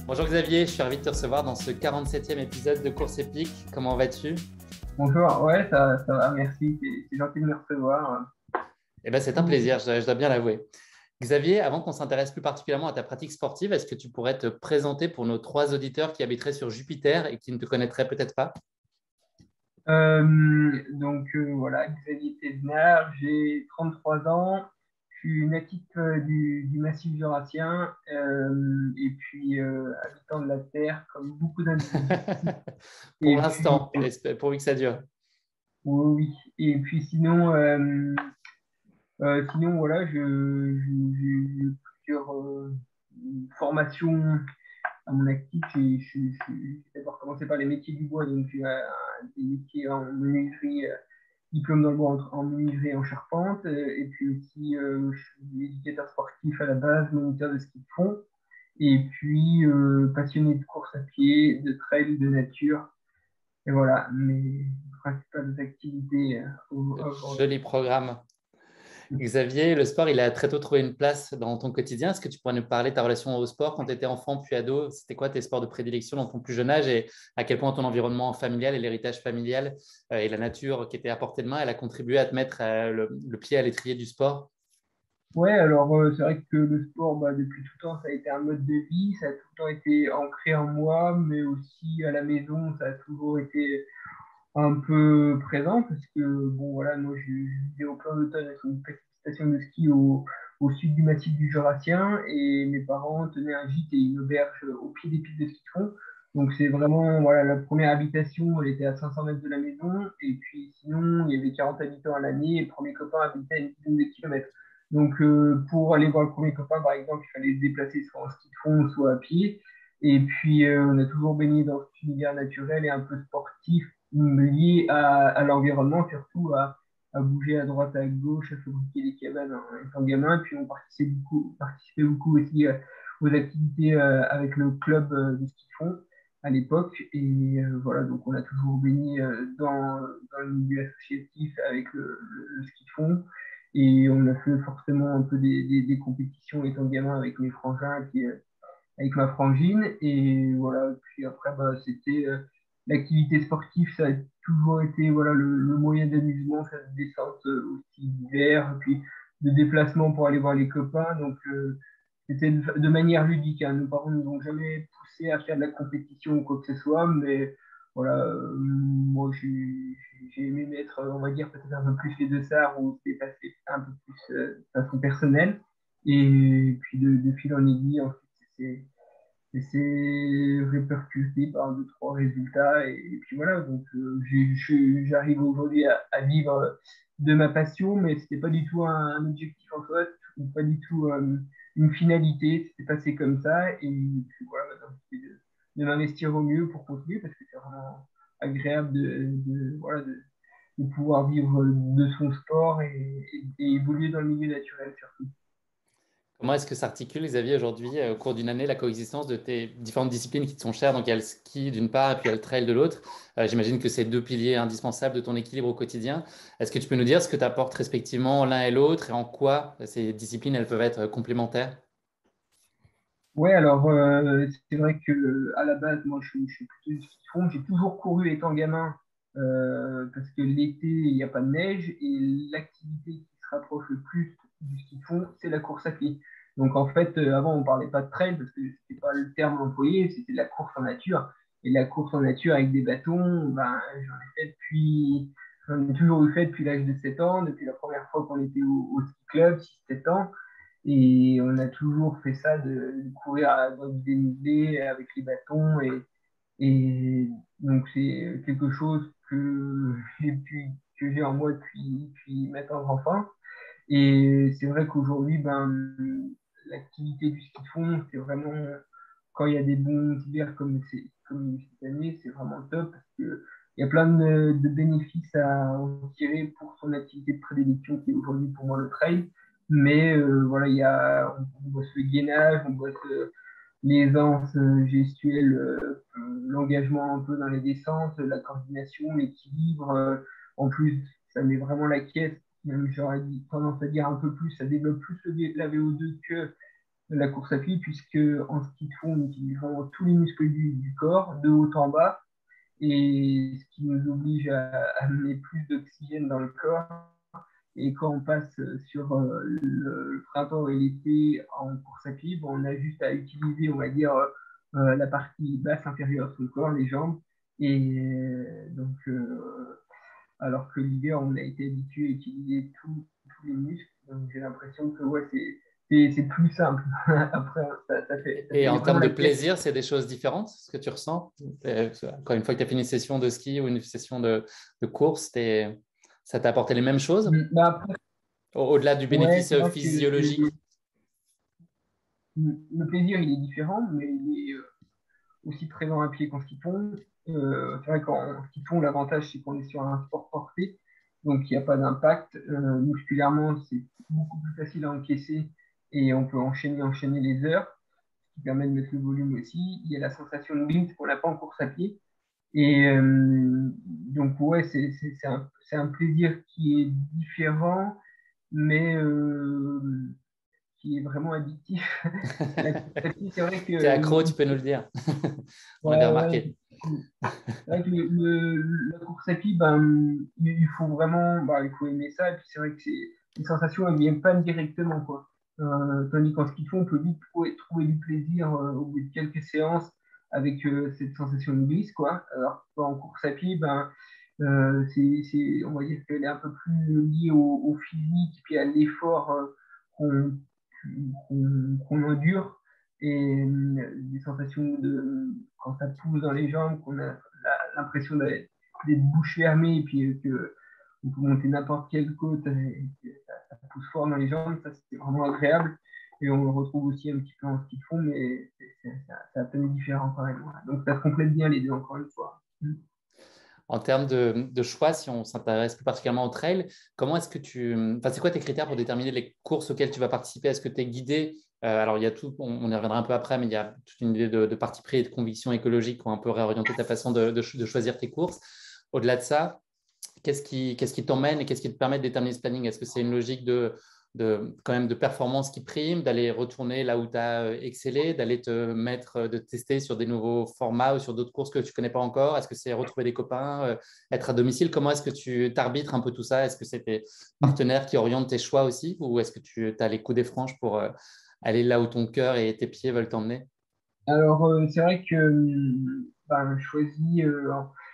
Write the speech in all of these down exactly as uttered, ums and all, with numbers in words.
Bonjour Xavier, je suis ravi de te recevoir dans ce quarante-septième épisode de Course épique. Comment vas-tu? Bonjour, ouais, ça, ça va, merci, c'est c'est gentil de me recevoir. Eh ben, c'est un plaisir, je, je dois bien l'avouer. Xavier, avant qu'on s'intéresse plus particulièrement à ta pratique sportive, est-ce que tu pourrais te présenter pour nos trois auditeurs qui habiteraient sur Jupiter et qui ne te connaîtraient peut-être pas? Euh, donc euh, voilà, Xavier Thévenard, j'ai trente-trois ans, je suis natif euh, du, du Massif jurassien euh, et puis euh, habitant de la Terre comme beaucoup d'individus. Pour Et puis, l'instant, espère- pourvu que ça dure. oui, oui. Et puis sinon, euh, euh, sinon voilà, je, je- j'ai eu plusieurs euh, formations à mon actif. J'ai j'ai- j'ai d'abord commencé par les métiers du bois, donc j'ai euh, des métiers en menuiserie, euh, diplôme dans le bois en, en menuiserie et en charpente. euh, Et puis aussi, euh, je suis éducateur sportif à la base, moniteur de ski de fond. Et puis, euh, passionné de course à pied, de trail, de nature. Et voilà, mes principales activités euh, au- aujourd'hui. Joli programme. Xavier, le sport, il a très tôt trouvé une place dans ton quotidien. Est-ce que tu pourrais nous parler de ta relation au sport quand tu étais enfant puis ado? C'était quoi tes sports de prédilection dans ton plus jeune âge et à quel point ton environnement familial et l'héritage familial euh, et la nature qui était à portée de main, elle a contribué à te mettre euh, le, le pied à l'étrier du sport? Ouais, alors euh, c'est vrai que le sport, bah, depuis tout temps, ça a été un mode de vie, ça a tout le temps été ancré en moi, mais aussi à la maison, ça a toujours été un peu présent parce que, bon, voilà, moi, je, je vivais au plein d'automne avec une petite station de ski au, au sud du massif du Jurassien et mes parents tenaient un gîte et une auberge au pied des pistes de ski de fond. Donc, c'est vraiment, voilà, la première habitation, elle était à cinq cents mètres de la maison et puis sinon, il y avait quarante habitants à l'année et le premier copain habitait à une dizaine de kilomètres. Donc, euh, pour aller voir le premier copain, par exemple, il fallait se déplacer soit en ski de fond, soit à pied. Et puis, euh, on a toujours baigné dans cet univers naturel et un peu sportif lié à, à l'environnement, surtout à, à bouger à droite, à gauche, à fabriquer des cabanes en étant gamin. Puis on participait beaucoup, participait beaucoup aussi euh, aux activités euh, avec le club euh, de ski de fond à l'époque. Et euh, voilà, donc on a toujours baigné euh, dans, dans le milieu associatif avec le, le, le ski de fond. Et on a fait forcément un peu des, des, des compétitions étant gamin avec mes frangins, et puis, euh, avec ma frangine. Et voilà, puis après, bah, c'était euh, l'activité sportive, ça a toujours été voilà, le, le moyen d'amusement, faire des descentes euh, aussi d'hiver, puis de déplacement pour aller voir les copains. Donc, euh, c'était de, de manière ludique. Hein. Nos parents ne nous ont jamais poussé à faire de la compétition ou quoi que ce soit, mais voilà, euh, moi j'ai j'ai aimé mettre, on va dire, peut-être un peu plus les deux sards où c'est passé un peu plus euh, de façon personnelle. Et puis de, de fil en aiguille, ensuite, c'est et c'est répercuté par deux, trois résultats. Et, et puis voilà, donc euh, j'ai- je- j'arrive aujourd'hui à, à vivre de ma passion, mais c'était pas du tout un, un objectif en soi, c'était pas du tout euh, une finalité, c'était passé comme ça. Et puis voilà, maintenant, c'est de, de m'investir au mieux pour continuer, parce que c'est vraiment agréable de, de, voilà, de, de pouvoir vivre de son sport et, et, et évoluer dans le milieu naturel surtout. Comment est-ce que s'articule, Xavier, aujourd'hui, euh, au cours d'une année, la coexistence de tes différentes disciplines qui te sont chères? Donc, il y a le ski d'une part et puis il y a le trail de l'autre. Euh, j'imagine que c'est deux piliers indispensables de ton équilibre au quotidien. Est-ce que tu peux nous dire ce que tu apportes respectivement l'un et l'autre et en quoi ces disciplines, elles peuvent être complémentaires? Ouais, alors euh, c'est vrai que à la base, moi, je, suis je suis plutôt du ski de fond. J'ai toujours couru étant gamin euh, parce que l'été, il n'y a pas de neige et l'activité qui se rapproche le plus du ski de fond, c'est la course à pied. Donc en fait, euh, avant, on parlait pas de trail parce que c'était pas le terme employé, c'était de la course en nature. Et la course en nature avec des bâtons, ben, j'en ai fait depuis, j'en ai toujours eu fait depuis l'âge de sept ans, depuis la première fois qu'on était au, au ski club, six sept ans. Et on a toujours fait ça de, de courir à- dans des dénivelés avec les bâtons. Et, et donc, c'est quelque chose que j'ai pu- que j'ai en moi depuis, depuis maintenant enfant. Et c'est vrai qu'aujourd'hui, ben, l'activité du ski de fond, c'est vraiment, quand il y a des bons hivers comme, c'est- comme cette année, c'est vraiment top parce que il y a plein de, de bénéfices à en tirer pour son activité de prédilection qui est aujourd'hui pour moi le trail. Mais euh, voilà, il y a, on, on voit ce gainage, on voit ce, l'aisance euh, gestuelle, euh, l'engagement un peu dans les descentes, la coordination, l'équilibre. euh, en plus, ça met vraiment la caisse, même j'aurais dit- tendance à dire un peu plus, ça développe plus le- la V O deux que de la course à pied, puisque en ski de fond, on utilise vraiment tous les muscles du, du corps, de haut en bas, et ce qui nous oblige à à amener plus d'oxygène dans le corps. Et quand on passe sur euh, le, le printemps et l'été en course à pied, bon, on a juste à utiliser, on va dire, euh, la partie basse inférieure de son corps, les jambes. Et euh, donc, euh, alors que l'hiver, on a été habitué à utiliser tout- tous les muscles. Donc, j'ai l'impression que ouais, c'est c'est- c'est plus simple. Après, ça, ça fait, ça Et fait en vraiment termes de la pièce. plaisir, c'est des choses différentes, ce que tu ressens? Euh, Quand une fois que tu as fini une session de ski ou une session de, de course, t'es- ça t'a apporté les mêmes choses Mais après, au- au-delà du ouais, bénéfice c'est euh, vrai que physiologique? le plaisir, il est différent, mais il est euh, aussi présent à pied qu'en ski de fond. Euh, c'est vrai qu'en ski de fond, l'avantage, c'est qu'on est sur un sport porté, donc il n'y a pas d'impact. Euh, musculairement, c'est beaucoup plus facile à encaisser et on peut enchaîner, enchaîner les heures, ce qui permet de mettre le volume aussi. Il y a la sensation de glisse qu'on n'a pas en course à pied. Et euh, donc, ouais, c'est c'est- c'est un, c'est un plaisir qui est différent, mais euh, qui est vraiment addictif. La course à pied, c'est vrai que Tu es accro, tu euh, peux nous le dire. On l'avait ouais, ouais, remarqué. c'est vrai que le, le- la course à pied, ben, il, il faut vraiment, bah, il faut aimer ça. Et puis c'est vrai que c'est, les sensations, elles viennent pas directement, quoi. Euh, tandis qu'en ski de fond, on peut vite trouver, trouver du plaisir euh, au bout de quelques séances avec euh, cette sensation de glisse, quoi. Alors qu'en course à pied, ben, euh, c'est, c'est, on va dire qu'elle est un peu plus liée au, au physique, puis à l'effort euh, qu'on qu'on qu'on endure et euh, des sensations de quand ça pousse dans les jambes, qu'on a la- l'impression d'être d'être bouche fermée et puis euh, que on peut monter n'importe quelle côte et que ça, ça pousse fort dans les jambes, ça c'est vraiment agréable. Et on le retrouve aussi un petit peu en ski de fond, mais c'est c'est- c'est- c'est à peine différent quand même. Voilà. Donc ça se complète bien les deux, encore une fois. Mm. En termes de, de choix, si on s'intéresse plus particulièrement au trail, comment est-ce que tu… Enfin, c'est quoi tes critères pour déterminer les courses auxquelles tu vas participer? Est-ce que tu es guidé? Euh, alors, il y a tout, on, on y reviendra un peu après, mais il y a toute une idée de, de parti pris et de conviction écologique qui ont un peu réorienté ta façon de, de, de choisir tes courses. Au-delà de ça, qu'est-ce qui, qu'est-ce qui t'emmène et qu'est-ce qui te permet de déterminer ce planning? Est-ce que c'est une logique de, de, quand même de performance qui prime, d'aller retourner là où tu as excellé, d'aller te mettre, euh, de tester sur des nouveaux formats ou sur d'autres courses que tu ne connais pas encore? Est-ce que c'est retrouver des copains, euh, être à domicile? Comment est-ce que tu t'arbitres un peu tout ça? Est-ce que c'est tes partenaires qui orientent tes choix aussi ou est-ce que tu as les coups des franges pour euh, aller là où ton cœur et tes pieds veulent t'emmener? Alors, euh, c'est vrai que euh, ben, je choisis euh,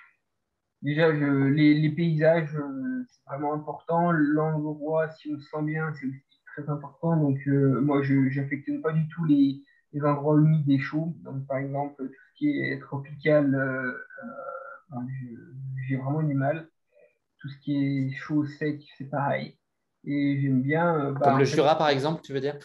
déjà je- les, les paysages, euh, c'est vraiment important. L'endroit, si on se sent bien, c'est aussi très important. Donc, euh, moi, je n'affectionne pas du tout les, les endroits humides et chauds. Donc, par exemple, tout ce qui est tropical, euh, ben, je- j'ai vraiment du mal. Tout ce qui est chaud, sec, c'est pareil. Et j'aime bien, euh, bah, Comme le en fait, Jura, par exemple, tu veux dire?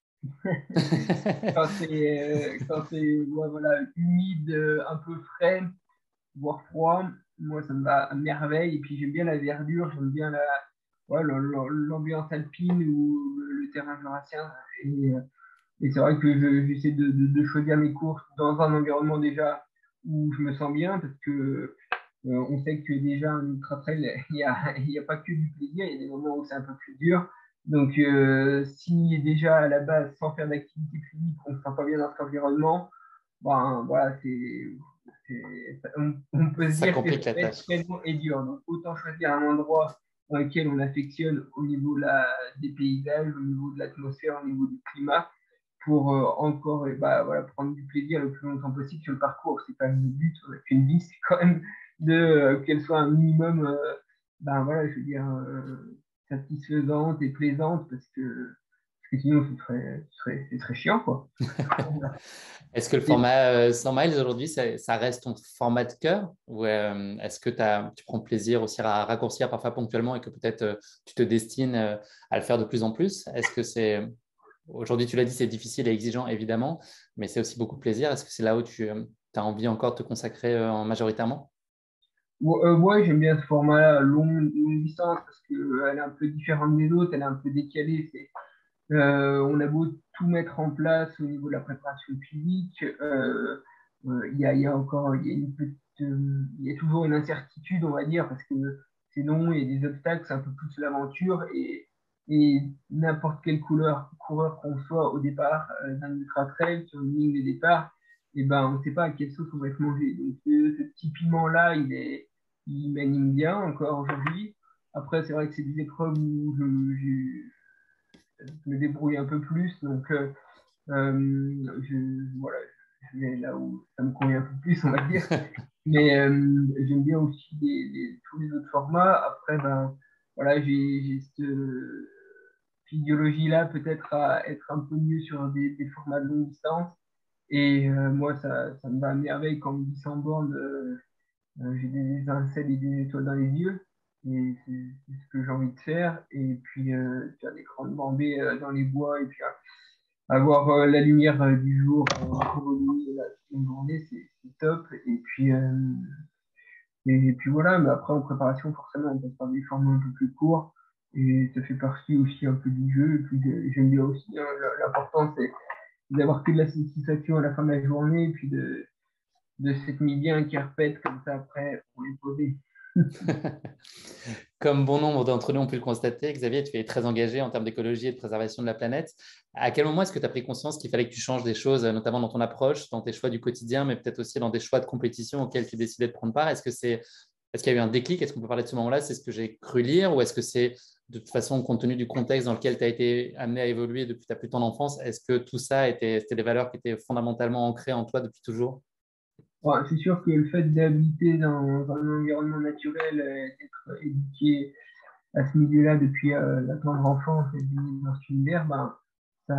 quand c'est euh, quand c'est ouais, voilà, humide, euh, un peu frais, voire froid, moi ça me va à merveille. Et puis j'aime bien la verdure, j'aime bien la, ouais, le- le- l'ambiance alpine ou le, le terrain jurassien. Et, euh, et c'est vrai que je- j'essaie de, de- de choisir mes courses dans un environnement déjà où je me sens bien, parce que euh, on sait que déjà un ultra trail, il n'y a, il y a pas que du plaisir, il y a des moments où c'est un peu plus dur. Donc, euh, si déjà à la base, sans faire d'activité physique, on ne se sent pas bien dans cet environnement, ben voilà, c'est, c'est- on, on peut se Ça dire que ça complique la va être tâche. très long et dur. Donc, autant choisir un endroit dans lequel on affectionne au niveau de la, des paysages, au niveau de l'atmosphère, au niveau du climat, pour euh, encore eh ben, voilà, prendre du plaisir le plus longtemps possible sur le parcours. C'est pas le but, on a qu'une vie, c'est quand même de euh, qu'elle soit un minimum, euh, ben voilà, je veux dire, euh, satisfaisante et plaisante, parce que, parce que sinon, ce serait, ce serait, c'est très chiant, quoi. Est-ce que le Et, format euh, cent miles aujourd'hui, ça, ça reste ton format de cœur ou euh, est-ce que t'as- tu prends plaisir aussi à raccourcir parfois ponctuellement et que peut-être euh, tu te destines euh, à le faire de plus en plus? Est-ce que c'est aujourd'hui, tu l'as dit, c'est difficile et exigeant évidemment, mais c'est aussi beaucoup de plaisir. Est-ce que c'est là où tu euh, as envie encore de te consacrer euh, en majoritairement? euh, ouais, j'aime bien ce format long, longue distance, parce qu'elle est un peu différente des autres, elle est un peu décalée. C'est, euh, on a beau tout mettre en place au niveau de la préparation physique, euh, euh, il y a, il y a encore, il y a une petite, euh, il y a toujours une incertitude, on va dire, parce que c'est long, il y a des obstacles, c'est un peu plus l'aventure. Et Et n'importe quelle couleur, coureur qu'on soit au départ euh, d'un ultra trail sur une ligne de départ, et ben, on ne sait pas à quelle sauce on va être mangé. Donc, ce, ce petit piment-là, il est, il m'anime bien encore aujourd'hui. Après, c'est vrai que c'est des épreuves où je, je- je me débrouille un peu plus. Donc, euh, euh, je, voilà, je vais là où ça me convient un peu plus, on va dire. Mais euh, j'aime bien aussi les, les- tous les autres formats. Après, ben, voilà, j'ai j'ai cette physiologie-là, peut-être à être un peu mieux sur des, des formats de longue distance. Et euh, moi, ça, ça me va à merveille quand on me dit sans borne, euh, euh, j'ai des étincelles et des étoiles dans les yeux. Et c'est c'est ce que j'ai envie de faire. Et puis, euh, faire des grandes bambées euh, dans les bois. Et puis, euh, avoir euh, la lumière euh, du jour euh, revenue la toute une journée, c'est c'est top. Et puis, euh, et, puis voilà, mais après en préparation, forcément, on passe par des formats un peu plus courts. Et ça fait partie aussi un peu du jeu. Et puis euh, j'aime bien aussi, hein, l'important, c'est d'avoir que de la satisfaction à la fin de la journée. Et puis de, de s'être mis bien un qui répète comme ça après pour les poser. Comme bon nombre d'entre nous ont pu le constater, Xavier, tu es très engagé en termes d'écologie et de préservation de la planète. À quel moment est-ce que tu as pris conscience qu'il fallait que tu changes des choses, notamment dans ton approche, dans tes choix du quotidien, mais peut-être aussi dans des choix de compétition auxquels tu décidais de prendre part? Est-ce que c'est, est-ce qu'il y a eu un déclic? Est-ce qu'on peut parler de ce moment-là? C'est ce que j'ai cru lire? Ou est-ce que c'est de toute façon, compte tenu du contexte dans lequel tu as été amené à évoluer depuis ta plus tendre enfance, est-ce que tout ça était, c'était des valeurs qui étaient fondamentalement ancrées en toi depuis toujours? Ouais, c'est sûr que le fait d'habiter dans, dans un environnement naturel, euh, d'être éduqué à ce milieu-là depuis euh, la tendre enfance et de vivre dans cet univers, ben, ça,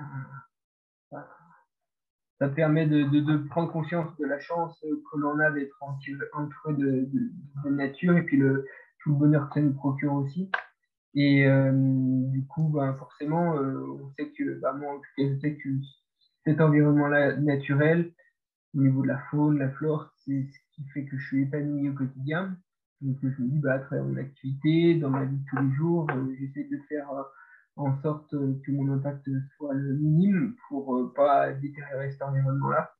ça permet de, de, de prendre conscience de la chance que l'on a d'être entouré de, de, de nature et puis le, tout le bonheur que ça nous procure aussi. Et euh, du coup, ben, forcément, euh, on sait que, bah, moi, en tout cas, je sais que cet environnement-là naturel, au niveau de la faune, la flore, c'est ce qui fait que je suis épanoui au quotidien. Donc, je me dis, bah, à travers mon activité, dans ma vie de tous les jours, euh, j'essaie de faire euh, en sorte euh, que mon impact soit le minime pour euh, pas détériorer cet environnement-là.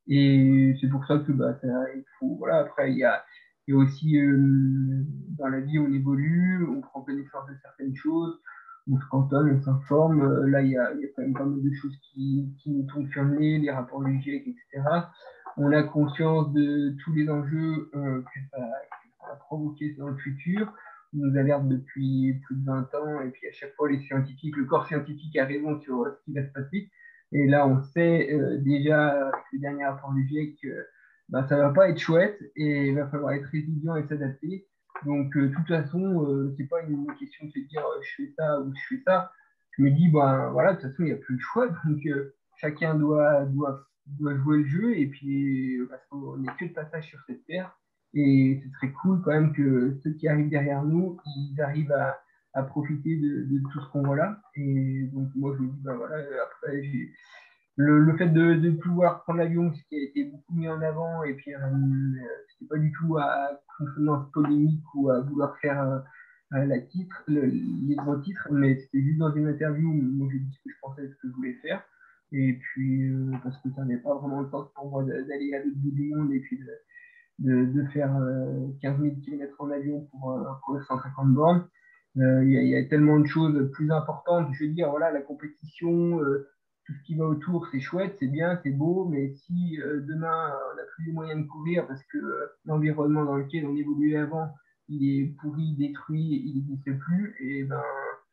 Et c'est pour ça que bah, ça, il faut, voilà, après, il y a, il y a aussi euh, dans la vie, on évolue, on prend connaissance de certaines choses, on se cantonne, on s'informe. Euh, Là, il y a, il y a quand même pas mal de choses qui, qui nous tombent sur le nez, les rapports du GIEC, et cetera. On a conscience de tous les enjeux euh, que ça, que ça va provoquer dans le futur. On nous alerte depuis plus de vingt ans, et puis à chaque fois, les scientifiques, le corps scientifique a raison sur euh, ce qui va se passer. Et là, on sait euh, déjà, avec les derniers rapports du GIEC, que bah, ça va pas être chouette et il va falloir être résilient et s'adapter. Donc, euh, de toute façon, euh, c'est pas une question de se dire euh, je fais ça ou je fais ça. Je me dis, bah, voilà, de toute façon, il n'y a plus le choix. Donc, euh, chacun doit, doit, doit jouer le jeu. Et puis, euh, parce qu'on n'est que de passage sur cette terre. Et ce serait cool quand même que ceux qui arrivent derrière nous, ils arrivent à, à profiter de, de tout ce qu'on voit là. Et donc, moi, je me dis, bah voilà, après, j'ai le, le fait de, de pouvoir prendre l'avion, ce qui a été beaucoup mis en avant, et puis euh, c'était pas du tout à consonance polémique ou à vouloir faire euh, euh, la titre, le, les gros titres, mais c'était juste dans une interview où moi j'ai dit ce que je pensais, ce que je voulais faire. Et puis, euh, parce que ça n'avait pas vraiment le sens pour moi d'aller à l'autre bout du monde et puis de, de, de faire euh, quinze mille kilomètres en avion pour euh, courir cent cinquante bornes. Euh, Il y, a- il y a tellement de choses plus importantes. Je veux dire, voilà, la compétition, euh, tout ce qui va autour, c'est chouette, c'est bien, c'est beau, mais si euh, demain on n'a plus les moyens de courir parce que euh, l'environnement dans lequel on évoluait avant, il est pourri, détruit, il n'existe plus, et ben,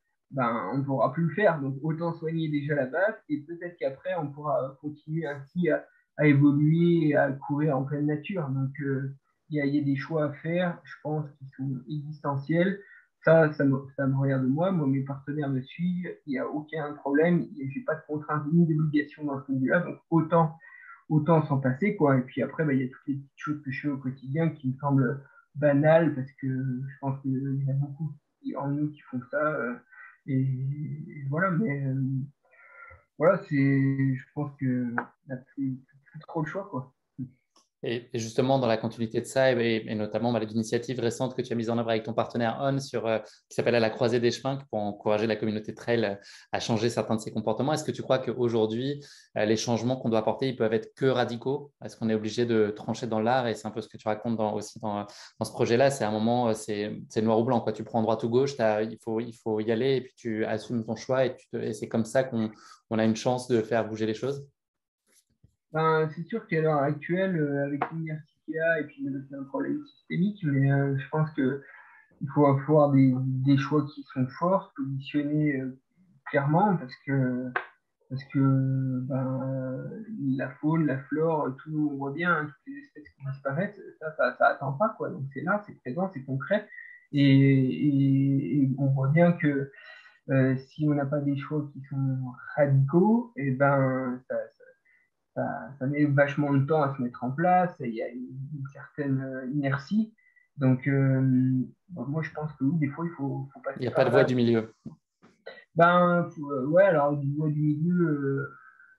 ben on ne pourra plus le faire. Donc autant soigner déjà la base, et peut-être qu'après on pourra continuer ainsi à, à évoluer et à courir en pleine nature. Donc euh, il y, a, il y a des choix à faire, je pense, qui sont existentiels. Ça, ça me, ça me regarde moi. Moi, mes partenaires me suivent. Il n'y a aucun problème. Je n'ai pas de contraintes ni d'obligation dans ce milieu-là. Donc, autant, autant s'en passer, quoi. Et puis après, bah, il y a toutes les petites choses que je fais au quotidien qui me semblent banales parce que je pense qu'il y en a beaucoup qui- en nous qui font ça. euh, et, et voilà, mais euh, voilà, c'est, je pense que n'a plus, plus trop le choix, quoi. Et et justement, dans la continuité de ça, et, et notamment bah, l'initiative récente que tu as mise en œuvre avec ton partenaire On, sur, euh, qui s'appelle À la croisée des chemins, pour encourager la communauté trail euh, à changer certains de ses comportements. Est-ce que tu crois qu'aujourd'hui, euh, les changements qu'on doit apporter, ils peuvent être que radicaux? Est-ce qu'on est obligé de trancher dans l'art? Et c'est un peu ce que tu racontes dans- aussi dans, dans ce projet-là. C'est un moment, euh, c'est c'est noir ou blanc, quoi. Tu prends droite ou gauche, t'as- il faut, il faut y aller et puis tu assumes ton choix et, tu te- et c'est comme ça qu'on on a une chance de faire bouger les choses. Ben, c'est sûr qu'à l'heure actuelle, euh, avec l'inertie qu'il y a, et puis euh, c'est un problème systémique, mais euh, je pense que il faut avoir des, des choix qui sont forts, positionnés euh, clairement, parce que, parce que ben, la faune, la flore, tout, on voit bien, hein, toutes les espèces qui disparaissent, ça, ça, ça attend pas, quoi. Donc c'est là, c'est présent, c'est concret. Et, et- et on voit bien que euh, si on n'a pas des choix qui sont radicaux, et ben, ça, ça, ça met vachement de temps à se mettre en place, et il y a une, une certaine euh, inertie. Donc, euh, bon, moi, je pense que oui, des fois, il faut, faut Il n'y passer a pas par de voie là. du milieu. Ben, faut- euh, ouais, alors, du bois du milieu, euh,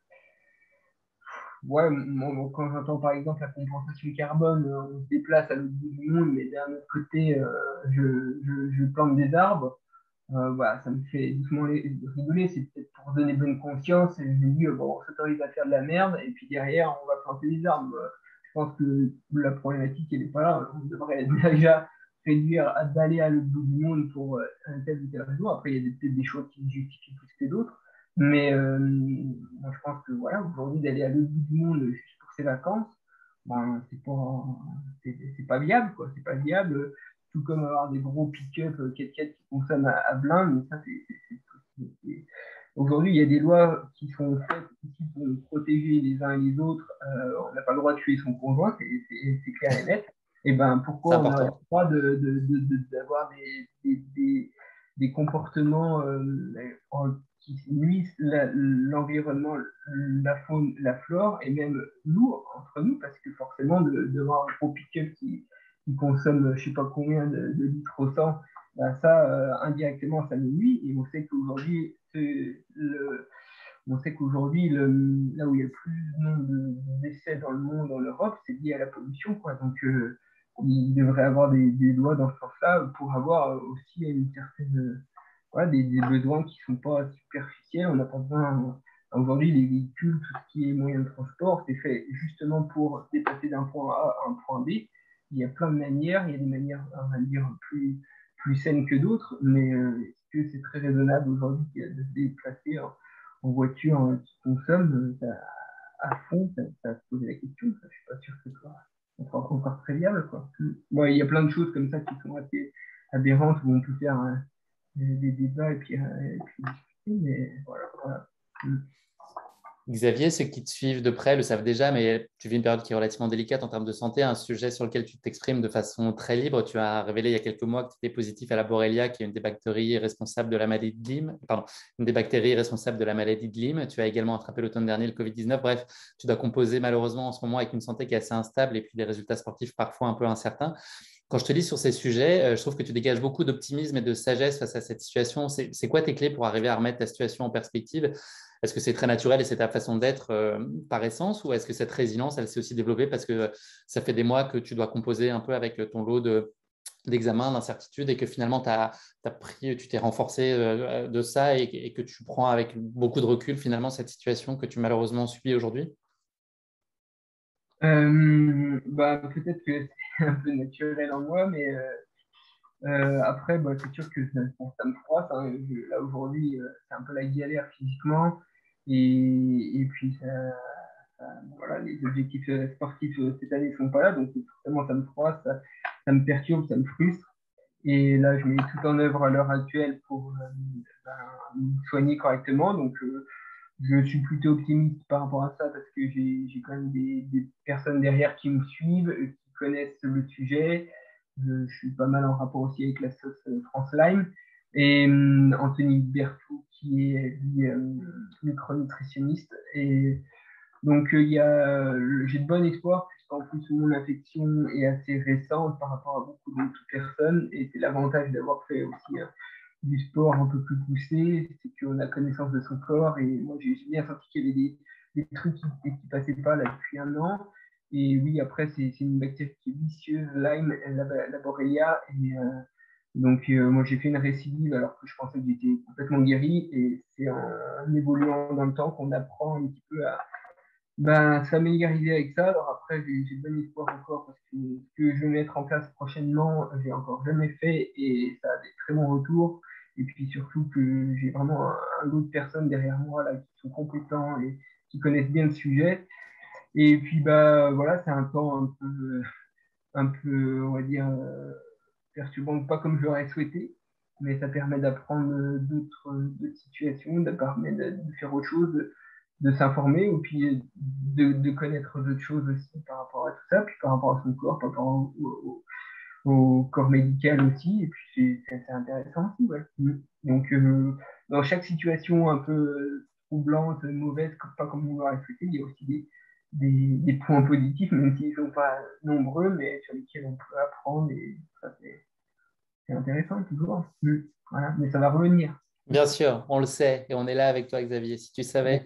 ouais, moi, moi, quand j'entends par exemple la compensation carbone, euh, on se déplace à l'autre bout du monde, mais d'un autre côté, euh, je, je, je plante des arbres. Euh, voilà, ça me fait doucement les- rigoler, c'est peut-être pour donner bonne conscience. Et je me dis, euh, bon, on s'autorise à faire de la merde, et puis derrière, on va planter des arbres. Euh, Je pense que la problématique, elle n'est pas là. On devrait déjà réduire à- d'aller à l'autre bout du monde pour euh, un tel ou tel raison. Après, il y a des- peut-être des choix qui justifient plus que d'autres. Mais euh, moi, je pense que voilà, aujourd'hui, d'aller à l'autre bout du monde juste pour ses vacances, ben, c'est pas, c'est c'est pas viable, quoi. C'est pas viable tout comme avoir des gros pick-up euh, quatre quatre qui consomment à, à blinde, mais ça, c'est, c'est- c'est- c'est- aujourd'hui, il y a des lois qui sont faites ici pour nous protéger les uns et les autres. Euh, on n'a pas le droit de tuer son conjoint, c'est, c'est- c'est clair et net. Et ben, C'est pourquoi on n'aurait pas important. le droit de, de- de- de- d'avoir des, des, des- des comportements euh, en- qui nuisent la- l'environnement, la faune, la flore, et même nous, entre nous, parce que forcément, de, de voir un gros pick-up qui qui consomment je sais pas combien de, de litres au sang, ben ça, euh, indirectement, ça nous nuit. Et on sait qu'aujourd'hui, le, on sait qu'aujourd'hui, le, là où il y a le plus de nombre de décès dans le monde, en Europe, c'est lié à la pollution, quoi. Donc, euh, il devrait y avoir des, des lois dans ce sens-là pour avoir aussi une certaine, euh, voilà, des, des besoins qui ne sont pas superficiels. On n'a pas besoin. Aujourd'hui, les véhicules, tout ce qui est moyen de transport, c'est fait justement pour déplacer d'un point A à un point B. Il y a plein de manières. Il y a des manières, on va dire, plus, plus saines que d'autres. Mais euh, est-ce que c'est très raisonnable aujourd'hui de se déplacer en, en voiture euh, qui consomme euh, ça, à fond? Ça, ça se pose la question. Ça, je suis pas sûr que ce soit encore, encore très viable, quoi. Bon, il y a plein de choses comme ça qui sont assez aberrantes où on peut faire euh, des, des débats et puis, euh, et puis discuter, mais voilà. Voilà. Mm. Xavier, ceux qui te suivent de près le savent déjà, mais tu vis une période qui est relativement délicate en termes de santé, un sujet sur lequel tu t'exprimes de façon très libre. Tu as révélé il y a quelques mois que tu étais positif à la Borrelia, qui est une des bactéries responsables de la maladie de Lyme. Pardon, une des bactéries responsables de la maladie de Lyme. Tu as également attrapé l'automne dernier le covid dix-neuf. Bref, tu dois composer malheureusement en ce moment avec une santé qui est assez instable et puis des résultats sportifs parfois un peu incertains. Quand je te lis sur ces sujets, euh, je trouve que tu dégages beaucoup d'optimisme et de sagesse face à cette situation. C'est c'est quoi tes clés pour arriver à remettre ta situation en perspective? Est-ce que c'est très naturel et c'est ta façon d'être euh, par essence, ou est-ce que cette résilience, elle s'est aussi développée parce que ça fait des mois que tu dois composer un peu avec ton lot de, d'examens, d'incertitudes, et que finalement tu as, pris, tu t'es renforcé euh, de ça, et, et que tu prends avec beaucoup de recul finalement cette situation que tu malheureusement subis aujourd'hui? Euh, bah, peut-être que c'est un peu naturel en moi, mais euh, euh, après, bah, c'est sûr que ça, bon, ça me froisse, hein. Je- là, aujourd'hui, euh, c'est un peu la galère physiquement. Et, et puis, ça, ça- voilà, les objectifs euh, sportifs euh, cette année ne sont pas là. Donc, forcément, ça me froisse, ça, ça me perturbe, ça me frustre. Et là, je mets tout en œuvre à l'heure actuelle pour euh, ben, me soigner correctement. Donc, euh, je suis plutôt optimiste par rapport à ça parce que j'ai j'ai quand même des, des personnes derrière qui me suivent, euh, qui connaissent le sujet. Je, je suis pas mal en rapport aussi avec la sauce euh, France Lime. Et hum, Anthony Berthoud, qui est lui, euh, micronutritionniste. Et donc, euh, il y a, euh, j'ai de bon espoir, puisqu'en plus, mon infection est assez récente par rapport à beaucoup d'autres personnes. Et c'est l'avantage d'avoir fait aussi euh, du sport un peu plus poussé, c'est qu'on a connaissance de son corps. Et moi, j'ai bien senti qu'il y avait des, des trucs qui ne passaient pas là depuis un an. Et oui, après, c'est une bactérie qui est vicieuse, Lyme, la, la Borrelia. Et euh, donc, euh, moi, j'ai fait une récidive alors que je pensais que j'étais complètement guéri. Et c'est en, en évoluant dans le temps qu'on apprend un petit peu à ben, familiariser avec ça. Alors après, j'ai bon espoir encore parce que ce que je vais mettre en place prochainement, j'ai encore jamais fait et ça a des très bons retours. Et puis surtout que j'ai vraiment un, un lot de personnes derrière moi là, qui sont compétents et qui connaissent bien le sujet. Et puis bah voilà, c'est un temps un peu, un peu, on va dire, euh, perturbant, pas comme je l'aurais souhaité, mais ça permet d'apprendre d'autres situations, ça permet de, de faire autre chose, de, de s'informer, ou puis de, de connaître d'autres choses aussi par rapport à tout ça, puis par rapport à son corps, par rapport au, au, au corps médical aussi, et puis c'est assez intéressant aussi, ouais. Donc, euh, dans chaque situation un peu troublante, mauvaise, pas comme on l'aurait souhaité, il y a aussi des, des, des points positifs, même s'ils ne sont pas nombreux, mais sur lesquels on peut apprendre, et ça, c'est intéressant toujours. Mm. Voilà, mais ça va revenir. Bien sûr, on le sait et on est là avec toi, Xavier. Si tu savais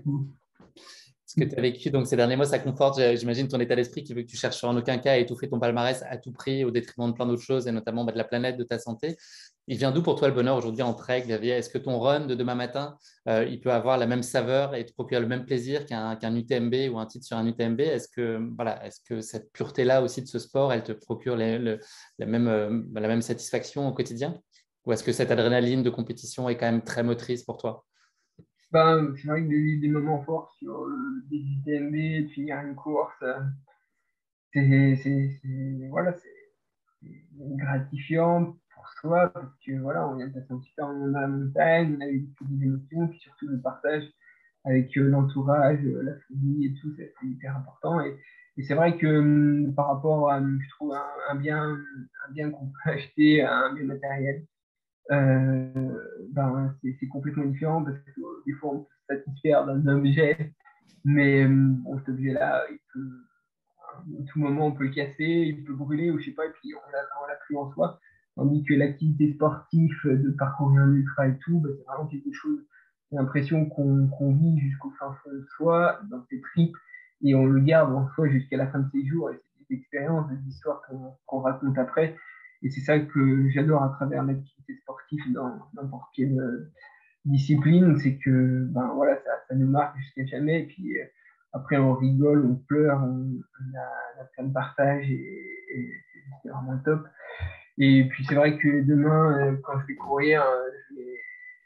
ce que tu as vécu donc, ces derniers mois, ça conforte, j'imagine, ton état d'esprit qui veut que tu cherches en aucun cas à étouffer ton palmarès à tout prix au détriment de plein d'autres choses et notamment bah, de la planète, de ta santé. Il vient d'où pour toi le bonheur aujourd'hui en trek, Xavier? Est-ce que ton run de demain matin, euh, il peut avoir la même saveur et te procurer le même plaisir qu'un qu'un U T M B ou un titre sur un U T M B? Est-ce que, voilà, est-ce que cette pureté-là aussi de ce sport, elle te procure les, le, la, même, euh, la même satisfaction au quotidien? Ou est-ce que cette adrénaline de compétition est quand même très motrice pour toi? Ben, c'est vrai que des, des moments forts sur euh, des U T M B, de finir une course, euh, c'est c'est- c'est- voilà, c'est gratifiant pour soi parce que voilà, on vient de passer un super moment dans la montagne, on a eu toutes des émotions, puis surtout le partage avec euh, l'entourage, euh, la famille et tout, c'est c'est hyper important. Et, et c'est vrai que hum, par rapport à, hum, je trouve, un, un bien, un bien qu'on peut acheter, un bien matériel, euh, ben, c'est c'est complètement différent parce que euh, des fois on peut se satisfaire d'un objet, mais hum, bon, cet objet-là, il peut, à tout moment, on peut le casser, il peut brûler ou je sais pas, et puis on l'a on l'a plus en soi. Tandis que l'activité sportive, de parcourir un ultra et tout, ben, c'est vraiment quelque chose, j'ai l'impression qu'on qu'on vit jusqu'au fin fond de soi, dans ses tripes, et on le garde en soi jusqu'à la fin de ses jours, et c'est des expériences, des histoires qu'on qu'on raconte après. Et c'est ça que j'adore à travers l'activité sportive dans n'importe quelle euh, discipline, c'est que ben voilà, ça, ça nous marque jusqu'à jamais. Et puis euh, après, on rigole, on pleure, on, on a, on a plein de partage et, et c'est vraiment top. Et puis c'est vrai que demain, euh, quand je vais courir, euh, je vais,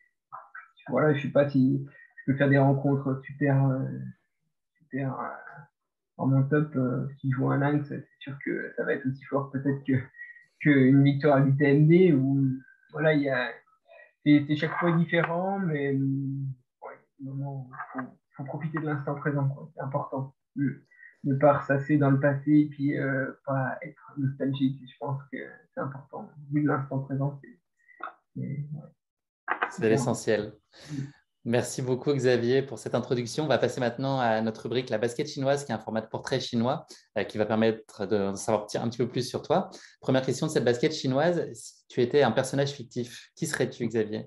voilà, je sais pas si je peux faire des rencontres super, euh, super euh, vraiment top. Euh, si je vois un lynx, c'est sûr que ça va être aussi fort peut-être que qu'une victoire à l'U T M B où voilà, il y a c'est chaque fois différent, mais ouais, il faut, faut profiter de l'instant présent, quoi. C'est important. Mm. Ne pas ressasser dans le passé et puis euh, pas être nostalgique. Je pense que c'est important. Vivre l'instant présent, c'est ouais, C'est l'essentiel. Mm. Merci beaucoup, Xavier, pour cette introduction. On va passer maintenant à notre rubrique La basket chinoise, qui est un format de portrait chinois euh, qui va permettre de savoir un petit peu plus sur toi. Première question de cette basket chinoise. Si tu étais un personnage fictif, qui serais-tu, Xavier?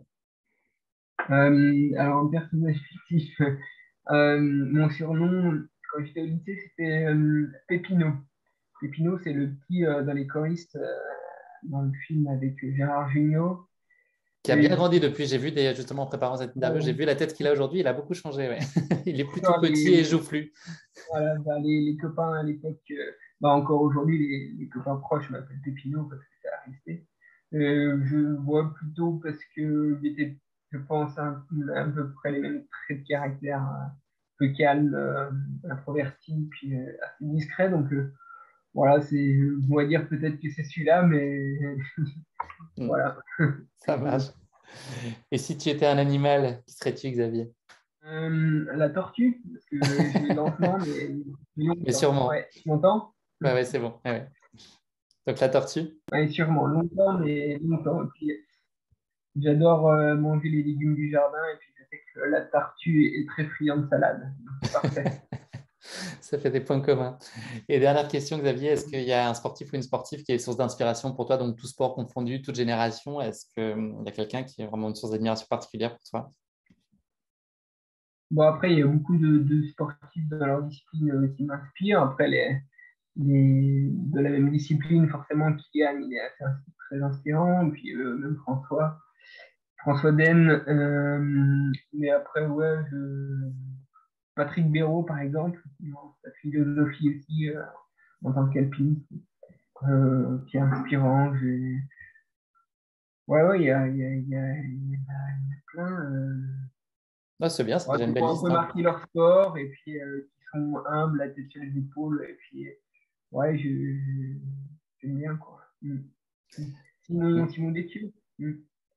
Euh, alors, un personnage fictif, euh, mon surnom, quand j'étais au lycée, c'était euh, Pépino. Pépino, c'est le petit euh, dans les choristes euh, dans le film avec Gérard Jugnot. Qui a Et bien grandi depuis. J'ai vu, des, justement, en préparant cette interview, j'ai euh, vu la tête qu'il a aujourd'hui. Il a beaucoup changé. Ouais. Il est plus tout dans petit et les, joufflu. voilà, bah, les, les copains à l'époque, euh, bah, encore aujourd'hui, les, les copains proches m'appellent Pépino parce que ça a resté. Euh, je vois plutôt parce que j'étais, je pense, un, à peu près les mêmes traits de caractère, un peu calme, euh, introverti, puis euh, assez discret. Donc euh, voilà, c'est, on va dire peut-être que c'est celui-là, mais Hmm, voilà. ça marche. Et si tu étais un animal, qui serais-tu, Xavier? Euh, la tortue, parce que j'ai lentement, mais, mais Mais longtemps. sûrement. Ouais, tu m'entends? Ouais, ouais, c'est bon. Ouais, ouais. Donc la tortue. Ouais, sûrement, longtemps, mais longtemps. Et puis, j'adore euh, manger les légumes du jardin et puis je sais que la tortue est très friande de salade. Donc, c'est parfait. Ça fait des points communs. Et dernière question, Xavier, est-ce qu'il y a un sportif ou une sportive qui est source d'inspiration pour toi, donc tout sport confondu, toute génération? Est-ce qu'il y a quelqu'un qui est vraiment une source d'admiration particulière pour toi? Bon, après, il y a beaucoup de, de sportifs dans leur discipline euh, qui m'inspirent. Après, les, des, de la même discipline, forcément, Kylian, il est assez très inspirant. Et puis euh, même François, François Den. Euh, mais après, ouais, je, Patrick Béraud, par exemple, sa philosophie aussi euh, en tant qu'alpiniste, euh, qui est inspirant. J'ai- Ouais, ouais, il y a, il y a, il y a, il y a- il y a plein. Euh, Non, c'est bien, c'est ouais, déjà qui une belle ont un peu liste, hein. marqué leur sport et puis euh, qui sont humbles, la tête sur les épaules. Et puis, ouais, je, je- j'aime bien, quoi. Mm. Simon, Simon Détieux. Mm.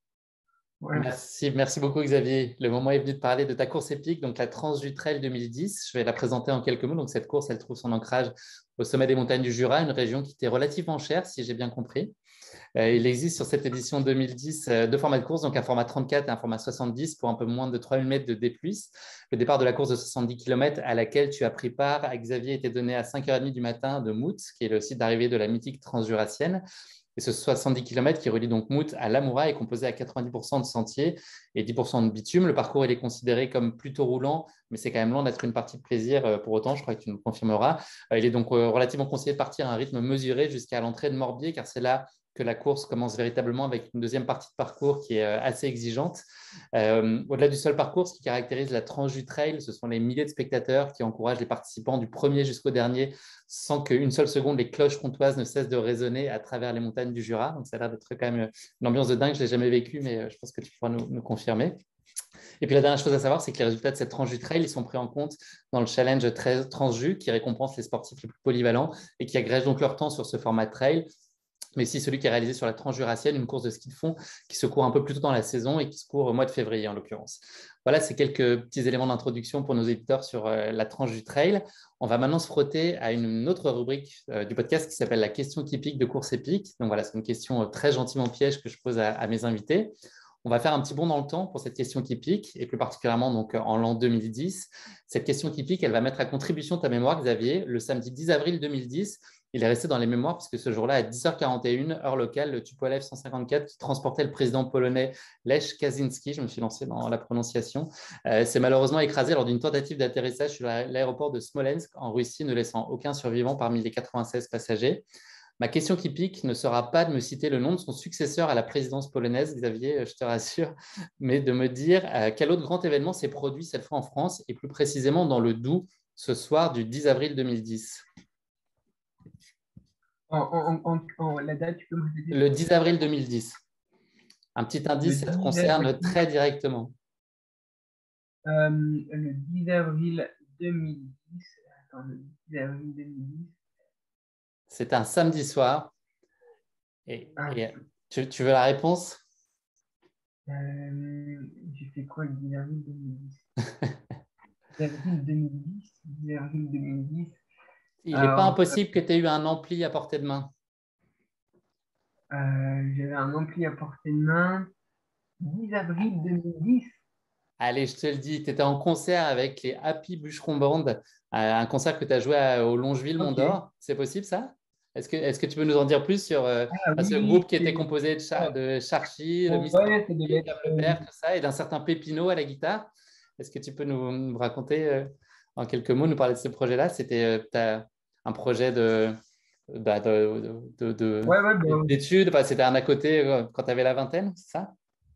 Voilà. Merci, merci beaucoup Xavier. Le moment est venu de parler de ta course épique, donc la Transju Trail deux mille dix. Je vais la présenter en quelques mots. Donc cette course, elle trouve son ancrage au sommet des montagnes du Jura, une région qui était relativement chère, si j'ai bien compris. Euh, il existe sur cette édition deux mille dix euh, deux formats de course, donc un format trente-quatre et un format soixante-dix pour un peu moins de trois mille mètres de D plus. Le départ de la course de soixante-dix kilomètres à laquelle tu as pris part à Xavier était donné à cinq heures trente du matin de Mout, qui est le site d'arrivée de la mythique transjurassienne. Et ce soixante-dix kilomètres qui relie donc Mout à Lamoura est composé à quatre-vingt-dix pour cent de sentiers et dix pour cent de bitume. Le parcours il est considéré comme plutôt roulant, mais c'est quand même loin d'être une partie de plaisir euh, pour autant, je crois que tu nous confirmeras. Euh, Il est donc euh, relativement conseillé de partir à un rythme mesuré jusqu'à l'entrée de Morbier, car c'est là que la course commence véritablement avec une deuxième partie de parcours qui est euh, assez exigeante. Euh, au-delà du seul parcours, ce qui caractérise la Transju Trail, ce sont les milliers de spectateurs qui encouragent les participants du premier jusqu'au dernier sans qu'une seule seconde les cloches comtoises ne cessent de résonner à travers les montagnes du Jura. Donc ça a l'air d'être quand même une ambiance de dingue. Je ne l'ai jamais vécu, mais euh, je pense que tu pourras nous, nous confirmer. Et puis la dernière chose à savoir, c'est que les résultats de cette Transju Trail, ils sont pris en compte dans le challenge Transju qui récompense les sportifs les plus polyvalents et qui agrègent donc leur temps sur ce format trail, mais aussi celui qui est réalisé sur la Transjurassienne, une course de ski de fond qui se court un peu plus tôt dans la saison et qui se court au mois de février en l'occurrence. Voilà, c'est quelques petits éléments d'introduction pour nos éditeurs sur euh, la Transju Trail. On va maintenant se frotter à une autre rubrique euh, du podcast qui s'appelle la question typique de course épique. Donc voilà, c'est une question euh, très gentiment piège que je pose à, à mes invités. On va faire un petit bond dans le temps pour cette question qui pique, et plus particulièrement donc en l'an deux mille dix. Cette question qui pique, elle va mettre à contribution ta mémoire, Xavier. Le samedi dix avril deux mille dix, il est resté dans les mémoires puisque ce jour-là, à dix heures quarante et une, heure locale, le Tupolev cent cinquante-quatre qui transportait le président polonais Lech Kaczynski, je me suis lancé dans la prononciation, euh, s'est malheureusement écrasé lors d'une tentative d'atterrissage sur l'aéroport de Smolensk en Russie, ne laissant aucun survivant parmi les quatre-vingt-seize passagers. Ma question qui pique ne sera pas de me citer le nom de son successeur à la présidence polonaise, Xavier, je te rassure, mais de me dire euh, quel autre grand événement s'est produit cette fois en France et plus précisément dans le Doubs ce soir du dix avril deux mille dix. En, en, en, en- la date, tu peux me répéter, Le s'il te dix plaît? avril deux mille dix. Un petit Le indice, ça te dix concerne avril, très directement. euh, le dix avril deux mille dix. Attends, le dix avril deux mille dix. C'est un samedi soir. Et, Ah, et tu, tu veux la réponse? euh, j'ai fait quoi le dix avril deux mille dix? dix avril deux mille dix, dix avril deux mille dix. Il n'est pas Alors, impossible que tu aies eu un ampli à portée de main. euh, j'avais un ampli à portée de main. dix avril deux mille dix. Allez, je te le dis, tu étais en concert avec les Happy Bûcheron Band, euh, un concert que tu as joué à- au Longeville Mont Ok. d'Or. C'est possible ça? Est-ce que, est-ce que tu peux nous en dire plus sur euh, Ah ce oui, groupe qui était c'est composé de, Char de Charchy, de Mister ouais, ça devait être. Gab Le euh, Père, tout ça, et d'un certain Pépino à la guitare? Est-ce que tu peux nous, nous raconter euh, en quelques mots, nous parler de ce projet-là? C'était euh, t'as un projet de, bah, de, de- de- Ouais, ouais, bah, d'études, enfin, c'était un à côté euh, quand tu avais la vingtaine, c'est ça?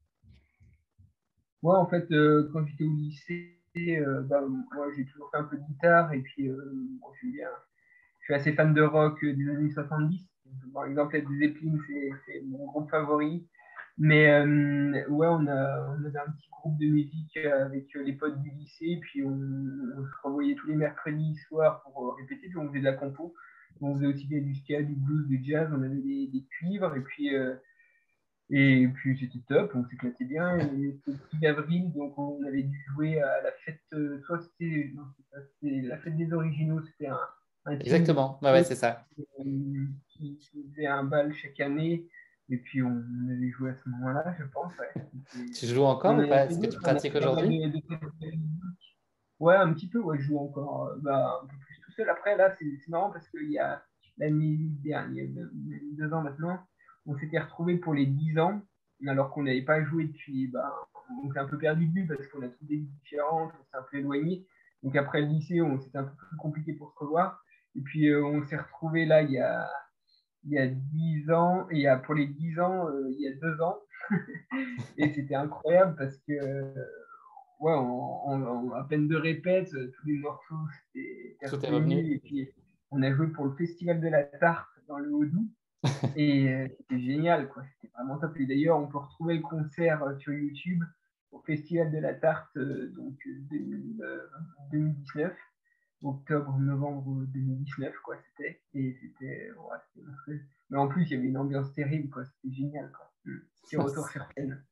moi, en fait, euh, quand j'étais au lycée, euh, bah, moi, j'ai toujours fait un peu de guitare et puis euh, bon, j'aime bien. Je suis assez fan de rock euh, des années soixante-dix. Par exemple, Led Zeppelin, c'est c'est mon groupe favori. Mais euh, ouais, on a, on avait un petit groupe de musique euh, avec euh, les potes du lycée, puis on, on se revoyait tous les mercredis soirs pour euh, répéter, puis on faisait de la compo. On faisait aussi bien du ska, du blues, du jazz, on avait des, des cuivres, et puis euh, et puis c'était top, on s'éclatait bien. Et c'était le dix avril, donc on avait dû jouer à la fête, euh, soit c'était non, c'était pas- c'était la fête des originaux, c'était un, un team de Exactement, ouais, ouais, c'est ça. euh, qui, qui faisait un bal chaque année. Et puis on avait joué à ce moment-là, je pense. Ouais. Tu C'était- joues On encore en ou pas? a fait Est-ce que tu d'autres, on a pratiques fait pas mal aujourd'hui? de, de fêtes de musique. Ouais, un petit peu, ouais, je joue encore euh, bah, un peu plus tout seul. Après, là, c'est c'est marrant parce qu'il y a l'année dernière, il y a deux, deux ans maintenant, on s'était retrouvés pour les dix ans, alors qu'on n'avait pas joué depuis, bah, on s'est un peu perdu de vue parce qu'on a toutes des vies différentes, on s'est un peu éloigné. Donc après le lycée, on- c'était un peu plus compliqué pour se revoir. Et puis, euh, on s'est retrouvés là il y a, il y a dix ans, et il y a, pour les dix ans, euh, il y a deux ans. Et c'était incroyable parce que, euh, ouais, en, en- en à peine de répète, euh, tous les morceaux étaient étaient Tout est revenu. revenus. Et puis, on a joué pour le Festival de la Tarte dans le Haut-Doubs. Et euh, c'était génial, quoi. C'était vraiment top. Et d'ailleurs, on peut retrouver le concert euh, sur YouTube au Festival de la Tarte, euh, donc euh, deux mille, euh, deux mille dix-neuf, octobre, novembre deux mille dix-neuf, quoi, c'était. Et c'était, ouais, c'était monstrueux. Mais en plus, il y avait une ambiance terrible, quoi. C'était génial, quoi. Mm. Petit retour sur scène.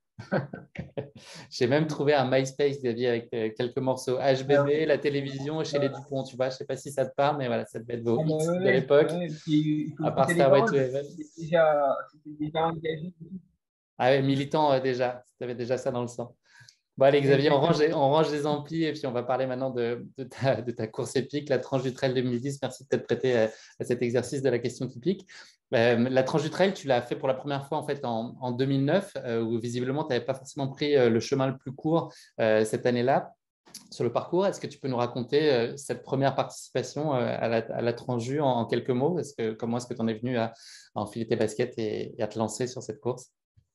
J'ai même trouvé un MySpace, Xavier, avec euh, quelques morceaux Ah H B D, ouais, la télévision chez les bah, Dupont, tu vois. Je ne sais pas si ça te parle, mais voilà, ça devait être vos ah bah hits ouais, de ouais, l'époque, ouais. Et puis, il faut à part écouter les Stairway to paroles, Heaven. c'était déjà, c'était déjà engagé. Ah ouais, militant euh, déjà, tu avais déjà ça dans le sang. Bon, allez, Xavier, on range, Exactement. les, on range les amplis et puis on va parler maintenant de, de, ta, de ta course épique, la tranche du trail deux mille dix. Merci de t'être prêté à, à cet exercice de la question typique. Euh, la tranche du trail, tu l'as fait pour la première fois en fait en, en deux mille neuf, euh, où visiblement tu n'avais pas forcément pris euh, le chemin le plus court euh, cette année-là sur le parcours. Est-ce que tu peux nous raconter euh, cette première participation euh, à, la, à la tranche en, en quelques mots? Est-ce que, comment est-ce que tu en es venu à, à enfiler tes baskets et, et à te lancer sur cette course?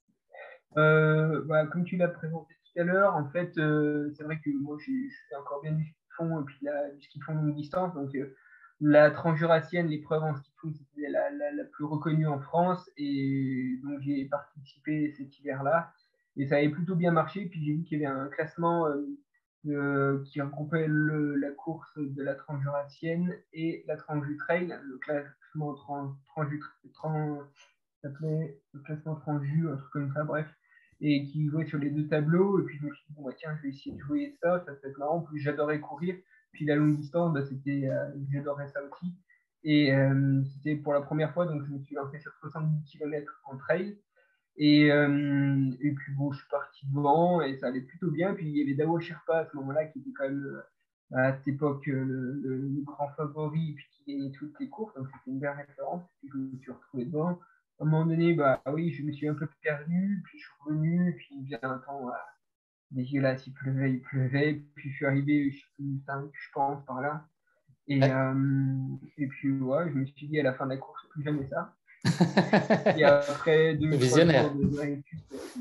Euh, bah, comme tu l'as présenté tout à l'heure, en fait, euh, c'est vrai que moi, je je fais encore bien du ski de fond et puis la, du ski de fond longue distance. Donc, euh, la transjurassienne, l'épreuve en ski de fond, c'était la, la, la plus reconnue en France. Et donc, j'ai participé cet hiver-là. Et ça avait plutôt bien marché. Puis, j'ai vu qu'il y avait un classement euh, euh, qui regroupait le, la course de la transjurassienne et la transju trail. Le classement trans, transju, trans, ça s'appelait le classement transju, un truc comme ça, bref, et qui jouait sur les deux tableaux. Et puis je me suis dit, bon, bah, tiens, je vais essayer de jouer ça, ça peut être marrant. En plus, j'adorais courir. Puis la longue distance, bah, c'était, euh, j'adorais ça aussi. Et euh, c'était pour la première fois, donc je me suis lancé sur soixante-dix kilomètres en trail. Et, euh, et puis bon, je suis parti devant et ça allait plutôt bien. Puis il y avait Dao Sherpa à ce moment-là qui était quand même euh, à cette époque euh, le, le, le grand favori et puis qui gagnait toutes les courses. Donc c'était une belle référence. Puis je me suis retrouvé devant. À un moment donné, bah oui, je me suis un peu perdu. Puis je suis revenu. Puis il y a un temps euh, dégueulasse, il pleuvait, il pleuvait. Puis je suis arrivé, je suis plus cinq, je pense, par là. Et, euh, et puis ouais, je me suis dit à la fin de la course, plus jamais ça. Et après deux trois jours Visionnaire. de, de récup,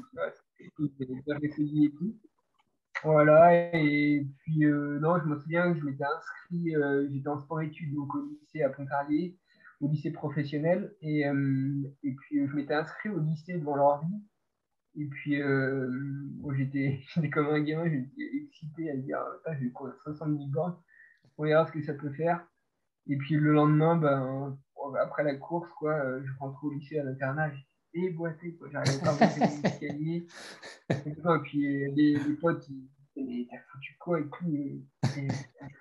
j'avais bien réfléchi et tout. Voilà, et puis euh, non, je me souviens que je m'étais inscrit, euh, j'étais en sport-études donc au lycée à Pontarlier, au lycée professionnel, et, euh, et puis euh, je m'étais inscrit au lycée devant l'ordi, et puis euh, bon, j'étais j'étais comme un gamin, j'étais excité à dire, ah, je vais courir soixante-dix bornes, on verra ce que ça peut faire. Et puis le lendemain, ben, après la course, quoi, euh, je rentre au lycée à l'internat, j'étais déboîté, quoi. J'arrivais pas à monter mon escalier. Et puis euh, les, les potes, ils disaient, t'as foutu quoi et tout. Et, et,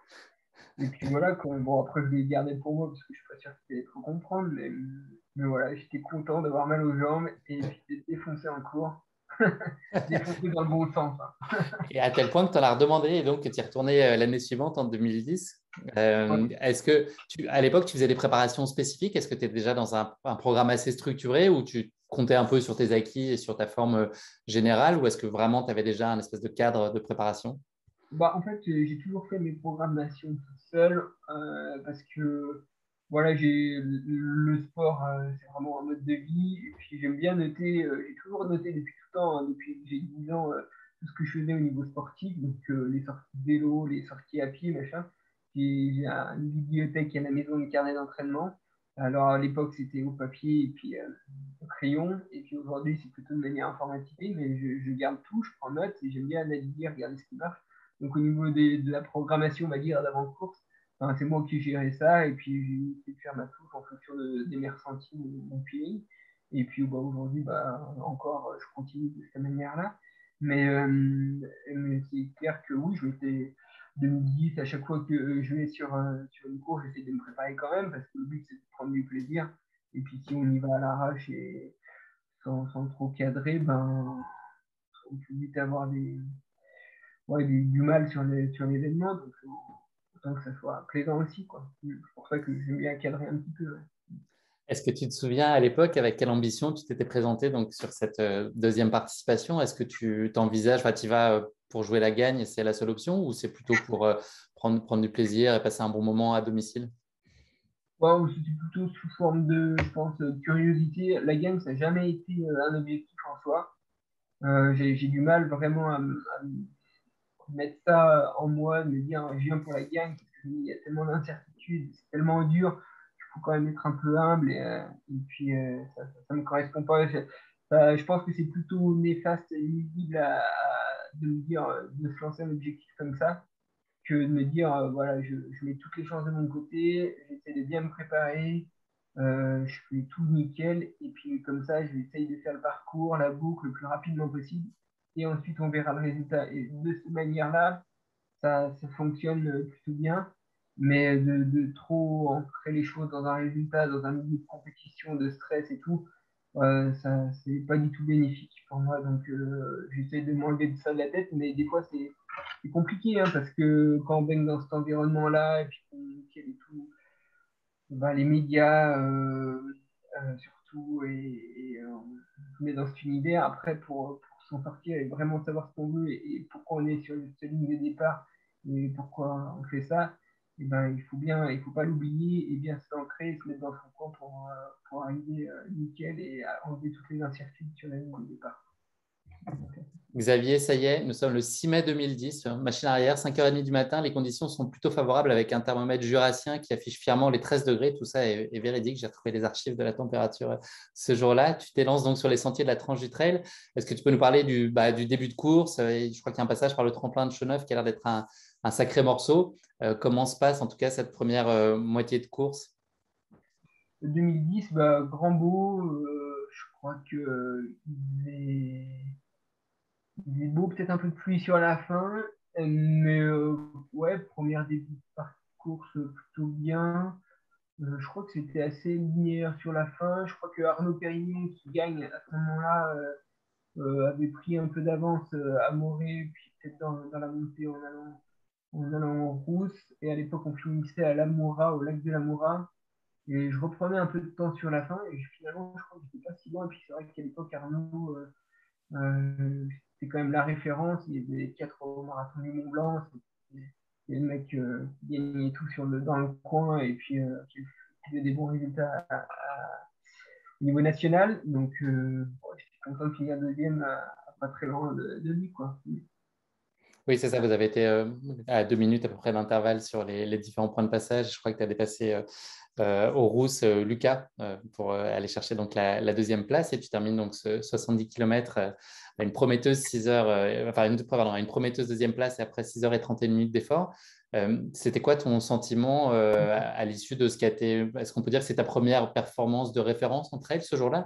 et puis voilà, quoi. Bon, après, je l'ai gardé pour moi parce que je suis pas sûr que c'était trop comprendre, mais, mais voilà, j'étais content d'avoir mal aux jambes et puis d'être défoncé en cours. Défoncé dans le bon sens, hein. Et à tel point que tu en as redemandé et donc que tu y es retourné euh, l'année suivante, en deux mille dix. Ouais. Euh, est-ce que tu, à l'époque, tu faisais des préparations spécifiques? Est-ce que tu étais déjà dans un, un programme assez structuré où tu comptais un peu sur tes acquis et sur ta forme euh, générale ou est-ce que vraiment tu avais déjà un espèce de cadre de préparation? Bah, en fait, euh, j'ai toujours fait mes programmations tout seul euh, parce que voilà, j'ai le le sport, euh, c'est vraiment un mode de vie. Et puis j'aime bien noter, euh, j'ai toujours noté depuis tout le temps, hein, depuis que j'ai dix ans, euh, tout ce que je faisais au niveau sportif, donc euh, les sorties de vélo, les sorties à pied, machin. J'ai j'ai un- une bibliothèque à la maison, des carnets d'entraînement. Alors à l'époque, c'était au papier et puis euh, au crayon. Et puis aujourd'hui, c'est plutôt de manière informatisée, mais je, je garde tout, je prends note et j'aime bien analyser, regarder ce qui marche. Donc, au niveau des- de la programmation, on va dire, d'avant-course, enfin, c'est moi qui gérais ça. Et puis, j'ai essayé de faire ma touche en fonction de, de mes ressentis, de mon feeling. Et puis, bah, aujourd'hui, bah, encore, je continue de cette manière-là. Mais, euh, mais c'est clair que oui, je m'étais deux mille dix, à chaque fois que je vais sur, euh, sur une course, j'essaie de me préparer quand même, parce que le but, c'est de prendre du plaisir. Et puis, si on y va à l'arrache et sans, sans trop cadrer, ben, on peut vite avoir des, ouais, du, du mal sur les, sur l'événement, donc euh, autant que ça soit plaisant aussi, quoi. C'est pour ça que j'aime bien cadrer un petit peu. Ouais. Est-ce que tu te souviens à l'époque avec quelle ambition tu t'étais présenté donc, sur cette euh, deuxième participation? Est-ce que tu t'envisages, enfin, tu y vas euh, pour jouer la gagne et c'est la seule option ou c'est plutôt pour euh, prendre, prendre du plaisir et passer un bon moment à domicile? Wow, c'était plutôt sous forme de, je pense, de curiosité. La gagne, ça n'a jamais été euh, un objectif en soi. Euh, j'ai, j'ai du mal vraiment à, me- à me mettre ça en moi, de me dire je viens pour la gagne, parce qu'il y a tellement d'incertitudes, c'est tellement dur, il faut quand même être un peu humble et, euh, et puis euh, ça, ça, me correspond pas. Je, ça- je pense que c'est plutôt néfaste et nuisible à, à- de me dire euh, de se lancer un objectif comme ça que de me dire, euh, voilà, je, je mets toutes les chances de mon côté, j'essaie de bien me préparer, euh, je fais tout nickel, et puis comme ça, je vais essayer de faire le parcours, la boucle le plus rapidement possible, et ensuite on verra le résultat. Et de cette manière-là, ça, ça fonctionne euh, plutôt bien, mais de, de trop ancrer les choses dans un résultat, dans un milieu de compétition, de stress et tout, euh, ça, c'est pas du tout bénéfique pour moi. Donc, euh, j'essaie de m'enlever de ça de la tête, mais des fois, c'est c'est compliqué, hein, parce que quand on baigne dans cet environnement-là, et puis qu'on qu'il y a tout, bah, les médias, euh, euh, surtout, et, et, euh, on se met dans cet univers, après, pour, pour s'en sortir et vraiment savoir ce qu'on veut et, et pourquoi on est sur cette ligne de départ et pourquoi on fait ça, et ben, il faut bien, il faut pas l'oublier et bien s'ancrer, se mettre dans son coin pour, euh, pour arriver euh, nickel et à enlever toutes les incertitudes sur la ligne de départ. Xavier, ça y est, nous sommes le six mai deux mille dix, machine arrière, cinq heures trente du matin. Les conditions sont plutôt favorables avec un thermomètre jurassien qui affiche fièrement les treize degrés. Tout ça est, est véridique. J'ai retrouvé les archives de la température ce jour-là. Tu t'élances donc sur les sentiers de la Tranche du Trail. Est-ce que tu peux nous parler du, bah, du début de course? Je crois qu'il y a un passage par le tremplin de Chauneuf qui a l'air d'être un, un sacré morceau. Euh, comment se passe en tout cas cette première euh, moitié de course? deux mille dix, bah, grand beau, euh, je crois que euh, il est Il est beau, peut-être un peu de pluie sur la fin, euh, mais euh, ouais, première début de parcours euh, plutôt bien. Euh, je crois que c'était assez linéaire sur la fin. Je crois que Arnaud Pérignon, qui gagne à ce moment-là, euh, euh, avait pris un peu d'avance euh, à Morée, puis peut-être dans, dans la montée en allant, en allant en rousse. Et à l'époque, on finissait à l'Amoura, au lac de l'Amoura. Et je reprenais un peu de temps sur la fin. Et finalement, je crois que j'étais pas si loin. Et puis c'est vrai qu'à l'époque, Arnaud, euh, euh, c'est quand même la référence. Il y avait quatre au marathon du Mont Blanc. C'est le mec euh, qui gagnait tout sur le, dans le coin et puis euh, qui faisait des bons résultats à, à, au niveau national. Donc, euh, bon, j'étais content de finir deuxième à, à pas très loin de, de lui, quoi. Oui, c'est ça. Vous avez été euh, à deux minutes à peu près d'intervalle sur les, les différents points de passage. Je crois que tu as dépassé euh, euh, au Rousse euh, Lucas euh, pour euh, aller chercher donc la, la deuxième place et tu termines donc ce soixante-dix kilomètres euh, à une prometteuse six heures, euh, enfin une, pardon, à une prometteuse deuxième place et après six heures trente et une minutes d'effort. Euh, c'était quoi ton sentiment euh, à, à l'issue de ce qui a été, est-ce qu'on peut dire que c'est ta première performance de référence en trail ce jour-là?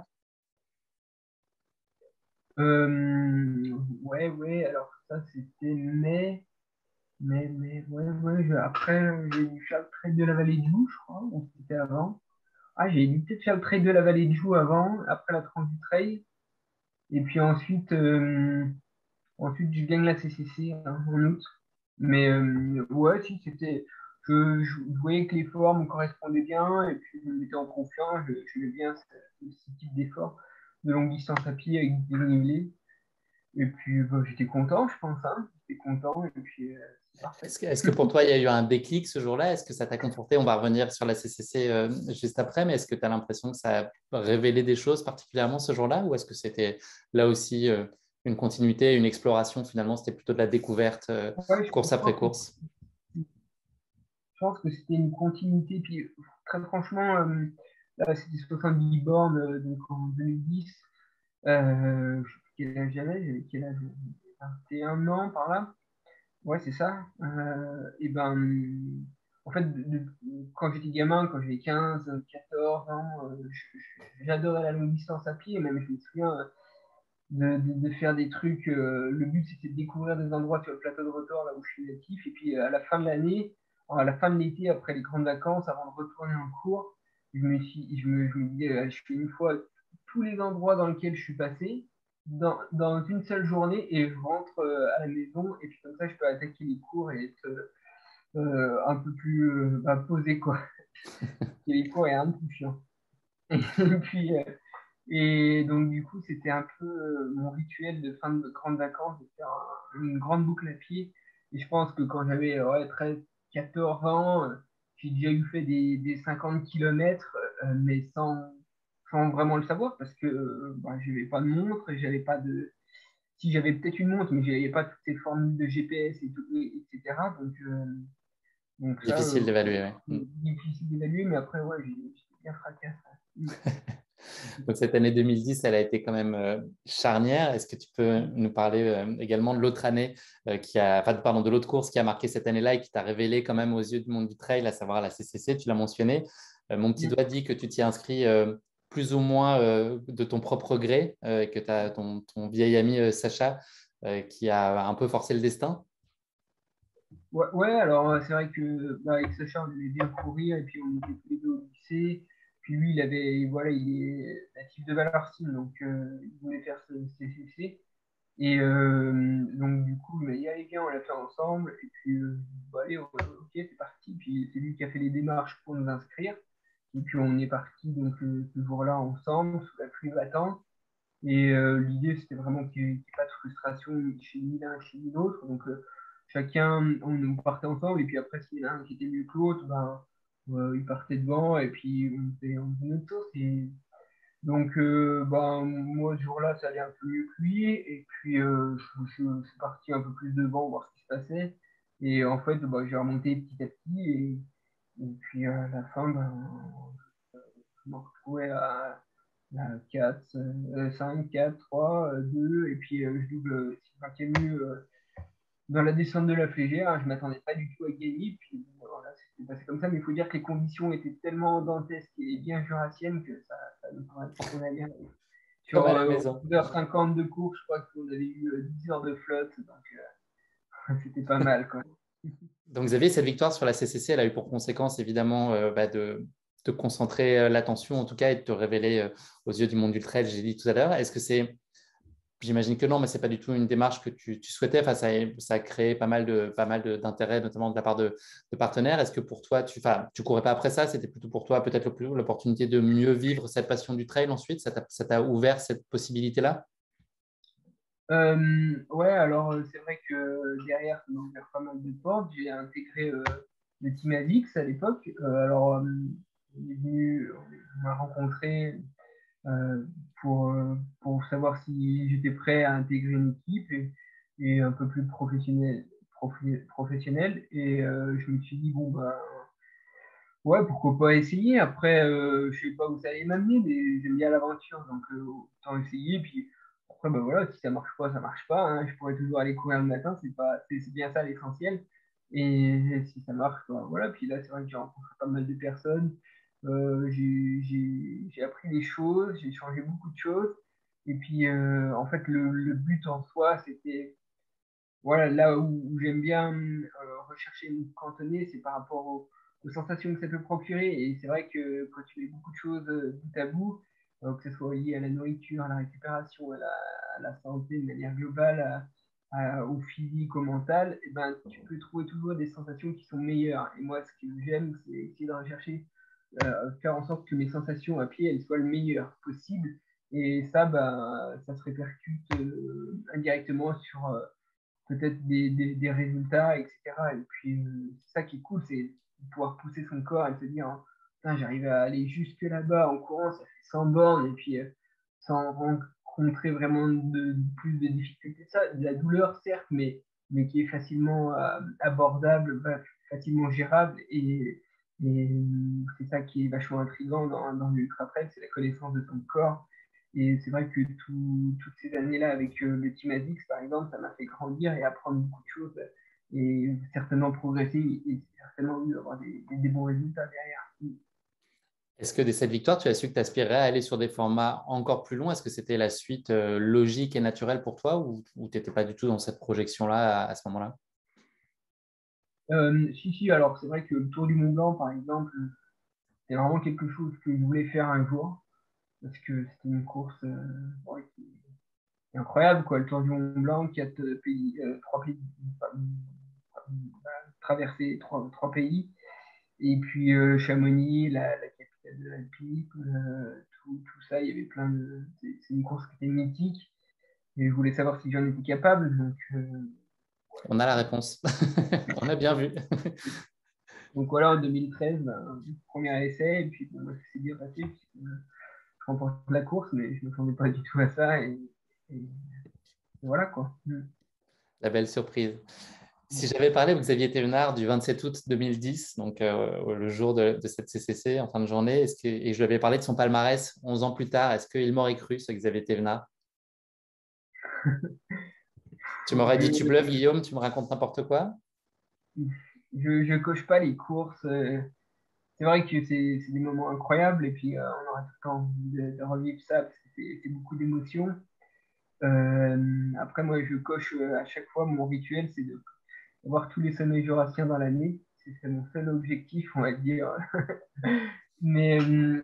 Euh, ouais, ouais, alors ça c'était mai, mai, mai, ouais, ouais, je- après j'ai dû faire le trail de la vallée de Joux, je crois, ou c'était avant. Ah, j'ai dû peut-être faire le trail de la vallée de Joux avant, après la tranche du trail. Et puis ensuite, euh, ensuite je gagne la C C C hein, en août. Mais euh, ouais, si, c'était. Je, je voyais que les formes me correspondaient bien et puis je me mettais en confiance. Je, je mets bien ce, ce type d'effort de longue distance à pied avec des dénivelé. Et puis bah, j'étais content, je pense. Hein. J'étais content et puis euh, c'est parfait. Est-ce que, est-ce que pour toi, il y a eu un déclic ce jour-là? Est-ce que ça t'a conforté? On va revenir sur la C C C euh, juste après, mais est-ce que tu as l'impression que ça a révélé des choses particulièrement ce jour-là? Ou est-ce que c'était là aussi euh, une continuité, une exploration finalement? C'était plutôt de la découverte euh, Ouais, je, course je après pense que, course? je pense que c'était une continuité. Puis très franchement, euh, là, c'était soixante-dix bornes euh, donc en deux mille dix. Euh, je sais plus quel âge j'avais, j'avais quel âge? vingt et un ans par là. Ouais, c'est ça. Euh, et ben, en fait, de- de- quand j'étais gamin, quand j'avais quinze, quatorze ans, euh, je- je- j'adorais la longue distance à pied. Même, je me souviens euh, de, de- de faire des trucs. Euh, le but, c'était de découvrir des endroits sur le plateau de Rotor, là où je suis natif. Et puis, euh, à la fin de l'année, à la fin de l'été, après les grandes vacances, avant de retourner en cours, je me, suis, je me, je me disais, euh, je fais une fois tous les endroits dans lesquels je suis passé dans, dans une seule journée et je rentre euh, à la maison et puis comme ça je peux attaquer les cours et être euh, un peu plus euh, bah, posé quoi. Et les cours est un peu plus chiant. Et puis euh, et donc du coup c'était un peu euh, mon rituel de fin de grandes vacances de faire un- une grande boucle à pied et je pense que quand j'avais ouais, treize quatorze ans, j'ai déjà eu fait des, des cinquante kilomètres, euh, mais sans, sans vraiment le savoir parce que euh, bah, je n'avais pas de montre, j'avais pas de. Si j'avais peut-être une montre, mais je n'avais pas toutes ces formules de G P S, et tout, et- etc. Donc, euh, donc ça, Difficile euh, d'évaluer. c'est Ouais. difficile d'évaluer, mais après, ouais, j'ai j'ai bien fracassé. Mm. Donc, cette année deux mille dix, elle a été quand même euh, charnière. Est-ce que tu peux nous parler euh, également de l'autre année euh, qui a, enfin, pardon, de l'autre course qui a marqué cette année-là et qui t'a révélé quand même aux yeux du monde du trail, à savoir la C C C, tu l'as mentionné. Euh, mon petit Mm. doigt dit que tu t'y es inscrit euh, plus ou moins euh, de ton propre gré euh, et que tu as ton, ton vieil ami euh, Sacha euh, qui a un peu forcé le destin. Ouais, ouais, alors euh, c'est vrai que bah, avec Sacha, on aimait bien courir, et puis on était tous les deux au lycée. Puis lui, il avait, voilà, il est natif de Valorcine, donc euh, il voulait faire ce C C C. Et euh, donc, du coup, il m'a dit, allez, viens, on l'a fait ensemble. Et puis, euh, bah, allez, ok, c'est parti. Puis, c'est lui qui a fait les démarches pour nous inscrire. Et puis, on est parti donc euh, ce jour-là ensemble, sous la pluie battante. Et euh, l'idée, c'était vraiment qu'il n'y ait pas de frustration ni chez ni l'un ni chez l'autre. Donc, euh, chacun, on, on partait ensemble. Et puis après, s'il y en a un qui était mieux que l'autre, ben, euh, il partait devant. Et puis, on faisait, on faisait notre tour. Et donc, euh, ben, moi, ce jour-là, ça allait un peu mieux que lui. Et puis, euh, je, je- je suis parti un peu plus devant, voir ce qui se passait. Et en fait, ben, j'ai remonté petit à petit. Et, et puis, à la fin, ben, je me retrouvais à euh, quatre, euh, cinq, quatre, trois, euh, deux, et puis euh, je double six vingtième euh, dans la descente de la flégère. Hein, je ne m'attendais pas du tout à gagner, puis bon, voilà, c'était passé comme ça, mais il faut dire que les conditions étaient tellement dantesques et bien jurassiennes que ça, ça nous paraissait qu'on allait arriver. Comme Sur à la euh, maison. deux heures cinquante de course, je crois qu'on avait eu euh, dix heures de flotte, donc euh, c'était pas mal, quoi. Donc, Xavier, cette victoire sur la C C C, elle a eu pour conséquence évidemment euh, bah, de te concentrer euh, l'attention en tout cas et de te révéler euh, aux yeux du monde du trail, j'ai dit tout à l'heure. Est-ce que c'est, j'imagine que non, mais ce n'est pas du tout une démarche que tu, tu souhaitais. Enfin, ça, a, ça a créé pas mal de, pas mal de- d'intérêt, notamment de la part de, de partenaires. Est-ce que pour toi, tu enfin, tu courais pas après ça, c'était plutôt pour toi peut-être le- l'opportunité de mieux vivre cette passion du trail ensuite? Ça t'a, ça t'a ouvert cette possibilité-là? Euh, ouais, alors euh, c'est vrai que derrière, ça m'a ouvert pas mal de portes. J'ai intégré euh, le Team Avix à l'époque. Euh, alors, euh, on est venu, on m'a rencontré euh, pour, euh, pour savoir si j'étais prêt à intégrer une équipe et, et un peu plus professionnel, profi- professionnel. Et euh, je me suis dit, bon, bah, ouais, pourquoi pas essayer. Après, euh, je sais pas où ça allait m'amener, mais j'aime bien l'aventure, donc euh, autant essayer. Puis après, bah voilà, si ça marche pas, ça marche pas. Hein. Je pourrais toujours aller courir le matin, c'est pas, c'est c'est bien ça l'essentiel. Et si ça marche, bah, voilà. Puis là, c'est vrai que j'ai rencontré pas mal de personnes. Euh, j'ai j'ai- j'ai appris des choses, j'ai changé beaucoup de choses. Et puis, euh, en fait, le, le but en soi, c'était voilà, là où, où j'aime bien euh, rechercher me cantonner, c'est par rapport au- aux sensations que ça peut procurer. Et c'est vrai que quand tu mets beaucoup de choses euh, bout à bout, euh, que ce soit lié à la nourriture, à la récupération, à la, à la santé de manière globale, à- à- au physique, au mental, et ben, tu peux trouver toujours des sensations qui sont meilleures. Et moi, ce que j'aime, c'est essayer de rechercher, euh, faire en sorte que mes sensations à pied, elles soient le meilleur possible. Et ça, ben, ça se répercute euh, indirectement sur, euh, peut-être des, des, des résultats, et cetera. Et puis, euh, c'est ça qui est cool, c'est de pouvoir pousser son corps et se dire, hein, putain, j'arrive à aller jusque là-bas en courant, ça fait cent bornes, et puis euh, sans rencontrer vraiment de, de plus de difficultés. Ça, de la douleur, certes, mais, mais qui est facilement euh, abordable, bah, facilement gérable. Et, et euh, c'est ça qui est vachement intriguant dans, dans l'ultra trail, c'est la connaissance de ton corps. Et c'est vrai que tout, toutes ces années-là, avec euh, le Team Azix, par exemple, ça m'a fait grandir et apprendre beaucoup de choses et certainement progresser et certainement eu avoir des, des, des bons résultats derrière. Est-ce que de cette victoire, tu as su que tu aspirais à aller sur des formats encore plus longs? Est-ce que c'était la suite euh, logique et naturelle pour toi ou, ou tu n'étais pas du tout dans cette projection-là à, à ce moment-là? Euh, si, si, alors c'est vrai que le Tour du Mont Blanc, par exemple, c'est vraiment quelque chose que je voulais faire un jour parce que c'était une course euh, ouais, qui est incroyable, quoi. Le Tour du Mont Blanc, quatre pays, euh, trois pays, euh, traverser trois, trois pays. Et puis euh, Chamonix, la, la capitale de l'alpinisme, euh, tout, tout ça, il y avait plein de. C'est c'est une course qui était mythique. Et je voulais savoir si j'en étais capable. Donc, euh, On a la réponse. On a bien vu. Donc voilà, en deux mille treize, ben, premier essai, et puis bon, moi, ça s'est bien passé, puisque je remporte la course, mais je ne m'attendais pas du tout à ça, et, et, et voilà quoi. Mm. La belle surprise. Si j'avais parlé avec Xavier Thévenard du vingt-sept août deux mille dix, donc euh, le jour de, de cette C C C en fin de journée, est-ce que, et je lui avais parlé de son palmarès onze ans plus tard, est-ce qu'il m'aurait cru, ce Xavier Thévenard? Tu m'aurais dit, tu bluffes, Je, Guillaume, tu me racontes n'importe quoi? je, je coche pas les courses. euh, C'est vrai que c'est c'est des moments incroyables, et puis euh, on aura tout le temps envie de, de revivre ça, parce que c'est c'est beaucoup d'émotions. Euh, après, moi, je coche euh, à chaque fois mon rituel, c'est de voir tous les sommets jurassiens dans l'année. C'est c'est mon seul objectif, on va dire. Mais euh,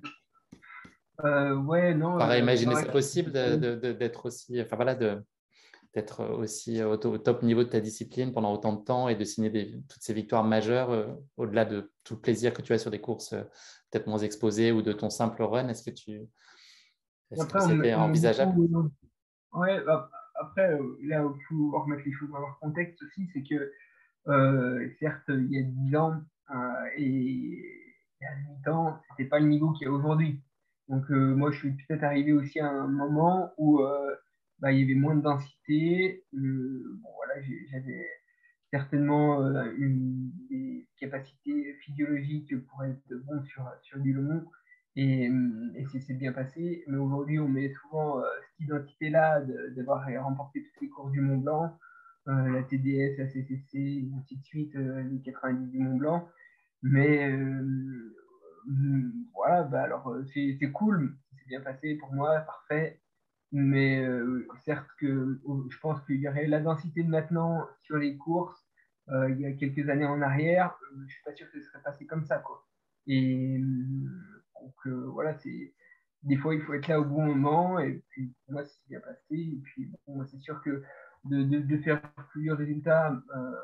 euh, ouais, non, Tu aurais euh, c'est imaginé vrai ça que possible de- de- de- d'être aussi, enfin voilà, de, d'être aussi au, au top niveau de ta discipline pendant autant de temps et de signer des, toutes ces victoires majeures, euh, au-delà de tout le plaisir que tu as sur des courses euh, peut-être moins exposées ou de ton simple run, est-ce que tu, est-ce que après, on me, c'était on me envisageable? beaucoup. Ouais, bah, après, euh, là où il faut remettre les choses dans leur contexte aussi, c'est que euh, certes, il y a dix ans euh, et il y a huit ans, c'était pas le niveau qu'il y a aujourd'hui. Donc, euh, moi, je suis peut-être arrivé aussi à un moment où euh, bah, il y avait moins de densité. Euh, bon, voilà, j'ai- j'avais certainement euh, une, des capacités physiologiques pour être bon sur, sur du long. Et, euh, et c'est bien passé. Mais aujourd'hui, on met souvent euh, cette identité-là de- d'avoir remporté toutes les courses du Mont Blanc, euh, la T D S, la C C C, et ainsi de suite, euh, les quatre-vingt-dix du Mont Blanc. Mais euh, hum, voilà, bah alors euh, c'est c'est cool, c'est bien passé pour moi, parfait. Mais euh, certes que euh, je pense qu'il y aurait la densité de maintenant sur les courses euh, il y a quelques années en arrière, euh, je suis pas sûr que ce serait passé comme ça, quoi. Et euh, donc euh, voilà, c'est des fois il faut être là au bon moment, et puis pour moi c'est bien passé. Et puis bon, moi c'est sûr que de, de, de faire plusieurs résultats euh,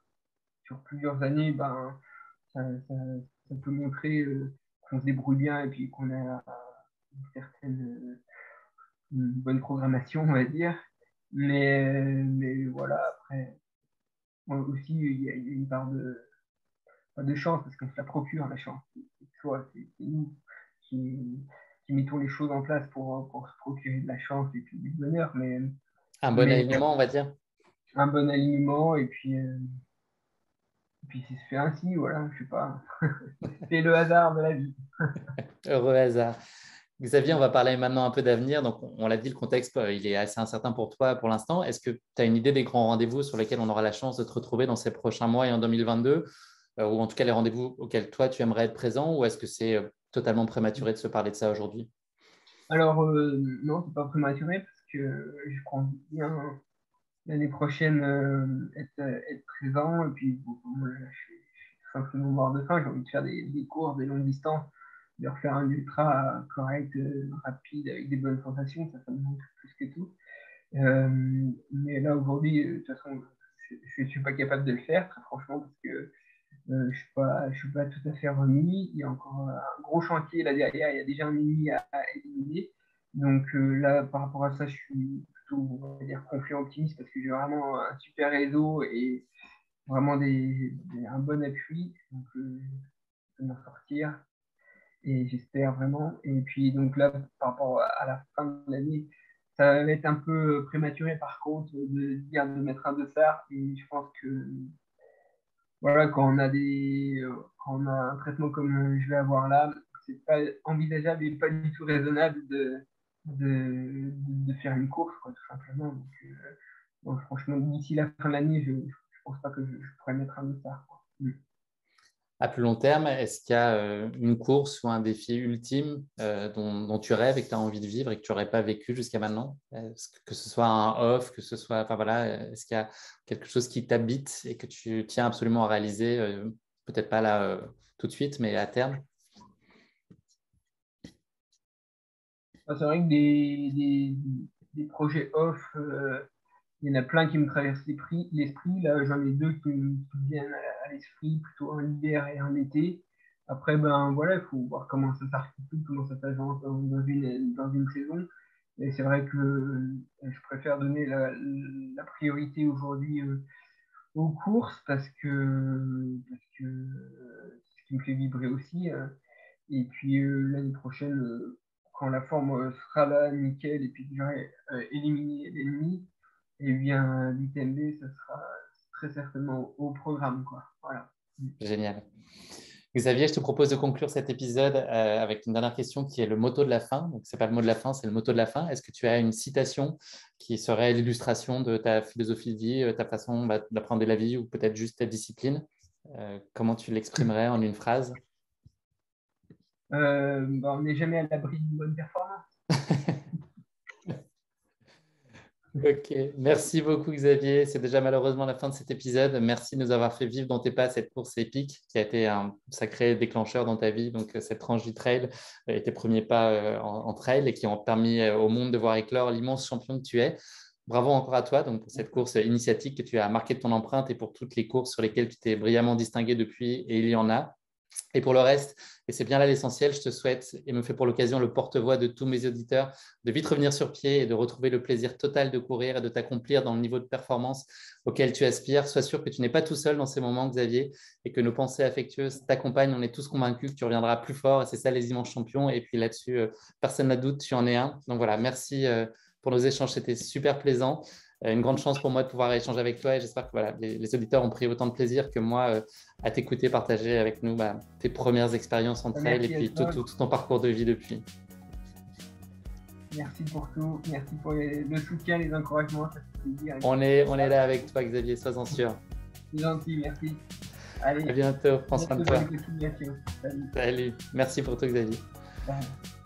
sur plusieurs années, ben ça, ça, ça peut montrer euh, qu'on se débrouille bien, et puis qu'on a une certaine une bonne programmation, on va dire. Mais, mais voilà, après, moi aussi, il y a, il y a une part de, pas de chance, parce qu'on se la procure, la chance. C'est soit c'est c'est nous qui, qui mettons les choses en place pour, pour se procurer de la chance et puis du bonheur, mais, Un bon mais alignement, on va dire. un bon alignement, et puis, euh, et puis c'est fait ainsi, voilà, je sais pas. C'est le hasard de la vie. Heureux hasard. Xavier, on va parler maintenant un peu d'avenir. Donc, on, on l'a dit, le contexte, euh, il est assez incertain pour toi pour l'instant. Est-ce que tu as une idée des grands rendez-vous sur lesquels on aura la chance de te retrouver dans ces prochains mois et en deux mille vingt-deux, euh, ou en tout cas les rendez-vous auxquels toi, tu aimerais être présent, ou est-ce que c'est euh, totalement prématuré de se parler de ça aujourd'hui? Alors, euh, non, c'est pas prématuré, parce que je prends bien l'année prochaine euh, être, être présent. Et puis, bon, moi, je, suis, je suis tout simplement mort de faim. J'ai envie de faire des, des courses, des longues distances, de refaire un ultra correct, euh, rapide, avec des bonnes sensations. Ça, ça me manque plus que tout. Euh, mais là, aujourd'hui, euh, de toute façon, je ne suis pas capable de le faire, très franchement, parce que euh, je ne suis, pas, je suis pas tout à fait remis. Il y a encore un gros chantier là derrière. Il y a déjà un ennemi à, à éliminer. Donc euh, là, par rapport à ça, je suis plutôt, on va dire, confiant, optimiste, parce que j'ai vraiment un super réseau et vraiment des, des- un bon appui. Donc, euh, je peux m'en sortir, et j'espère vraiment. Et puis, donc là, par rapport à la fin de l'année, ça va être un peu prématuré, par contre, de dire de mettre un dossard. Et je pense que voilà, quand on a des, euh, quand on a un traitement comme euh, je vais avoir là, c'est pas envisageable et pas du tout raisonnable de, de, de faire une course, quoi, tout simplement. Donc, euh, bon, franchement, d'ici la fin de l'année, je, je pense pas que je, je pourrais mettre un dossard, quoi. Mm. À plus long terme, est-ce qu'il y a euh, une course ou un défi ultime euh, dont, dont tu rêves et que tu as envie de vivre et que tu n'aurais pas vécu jusqu'à maintenant? Est-ce que, que ce soit un off, que ce soit, enfin voilà, est-ce qu'il y a quelque chose qui t'habite et que tu tiens absolument à réaliser, euh, peut-être pas là euh, tout de suite, mais à terme? Ah, c'est vrai que des, des, des projets off, euh, il y en a plein qui me traversent l'esprit. l'esprit. Là, j'en ai deux qui, me qui me viennent à, à l'esprit, plutôt un hiver et un été. Après, ben voilà, il faut voir comment ça s'articule, comment ça s'agence dans, dans une, dans une saison. Et c'est vrai que euh, je préfère donner la, la priorité aujourd'hui euh, aux courses parce que parce que euh, c'est ce qui me fait vibrer aussi. euh. Et puis euh, l'année prochaine, euh, quand la forme euh, sera là, nickel, et puis que j'aurai euh, éliminé l'ennemi, et bien l'U T M B, ça sera très certainement au programme, quoi. Voilà. Génial. Xavier, je te propose de conclure cet épisode euh, avec une dernière question qui est le motto de la fin. Donc, ce n'est pas le mot de la fin, c'est le motto de la fin. Est-ce que tu as une citation qui serait l'illustration de ta philosophie de vie, euh, ta façon bah, d'apprendre la vie ou peut-être juste ta discipline? Euh, comment tu l'exprimerais en une phrase? Euh, bah, on n'est jamais à l'abri d'une bonne performance. Ok, merci beaucoup Xavier. C'est déjà malheureusement la fin de cet épisode. Merci de nous avoir fait vivre dans tes pas cette course épique qui a été un sacré déclencheur dans ta vie. Donc cette tranche du trail et tes premiers pas euh, en, en trail et qui ont permis euh, au monde de voir éclore l'immense champion que tu es. Bravo encore à toi donc, pour cette course initiatique que tu as marqué de ton empreinte et pour toutes les courses sur lesquelles tu t'es brillamment distingué depuis et il y en a. Et pour le reste, et c'est bien là l'essentiel, je te souhaite et me fais pour l'occasion le porte-voix de tous mes auditeurs de vite revenir sur pied et de retrouver le plaisir total de courir et de t'accomplir dans le niveau de performance auquel tu aspires. Sois sûr que tu n'es pas tout seul dans ces moments, Xavier, et que nos pensées affectueuses t'accompagnent. On est tous convaincus que tu reviendras plus fort et c'est ça les immenses champions. Et puis là-dessus, euh, personne n'a de doute, tu en es un. Donc voilà, merci euh, pour nos échanges, c'était super plaisant. Une grande chance pour moi de pouvoir échanger avec toi et j'espère que voilà, les, les auditeurs ont pris autant de plaisir que moi euh, à t'écouter, partager avec nous bah, tes premières expériences en trail et puis tout, tout, tout ton parcours de vie depuis. Merci pour tout, merci pour les, le soutien, les encouragements, ça fait plaisir. On est, on est là avec toi Xavier, sois-en sûr. C'est gentil, merci. Allez, à bientôt, prends soin de toi. Salut. Salut, merci pour tout Xavier. Bye.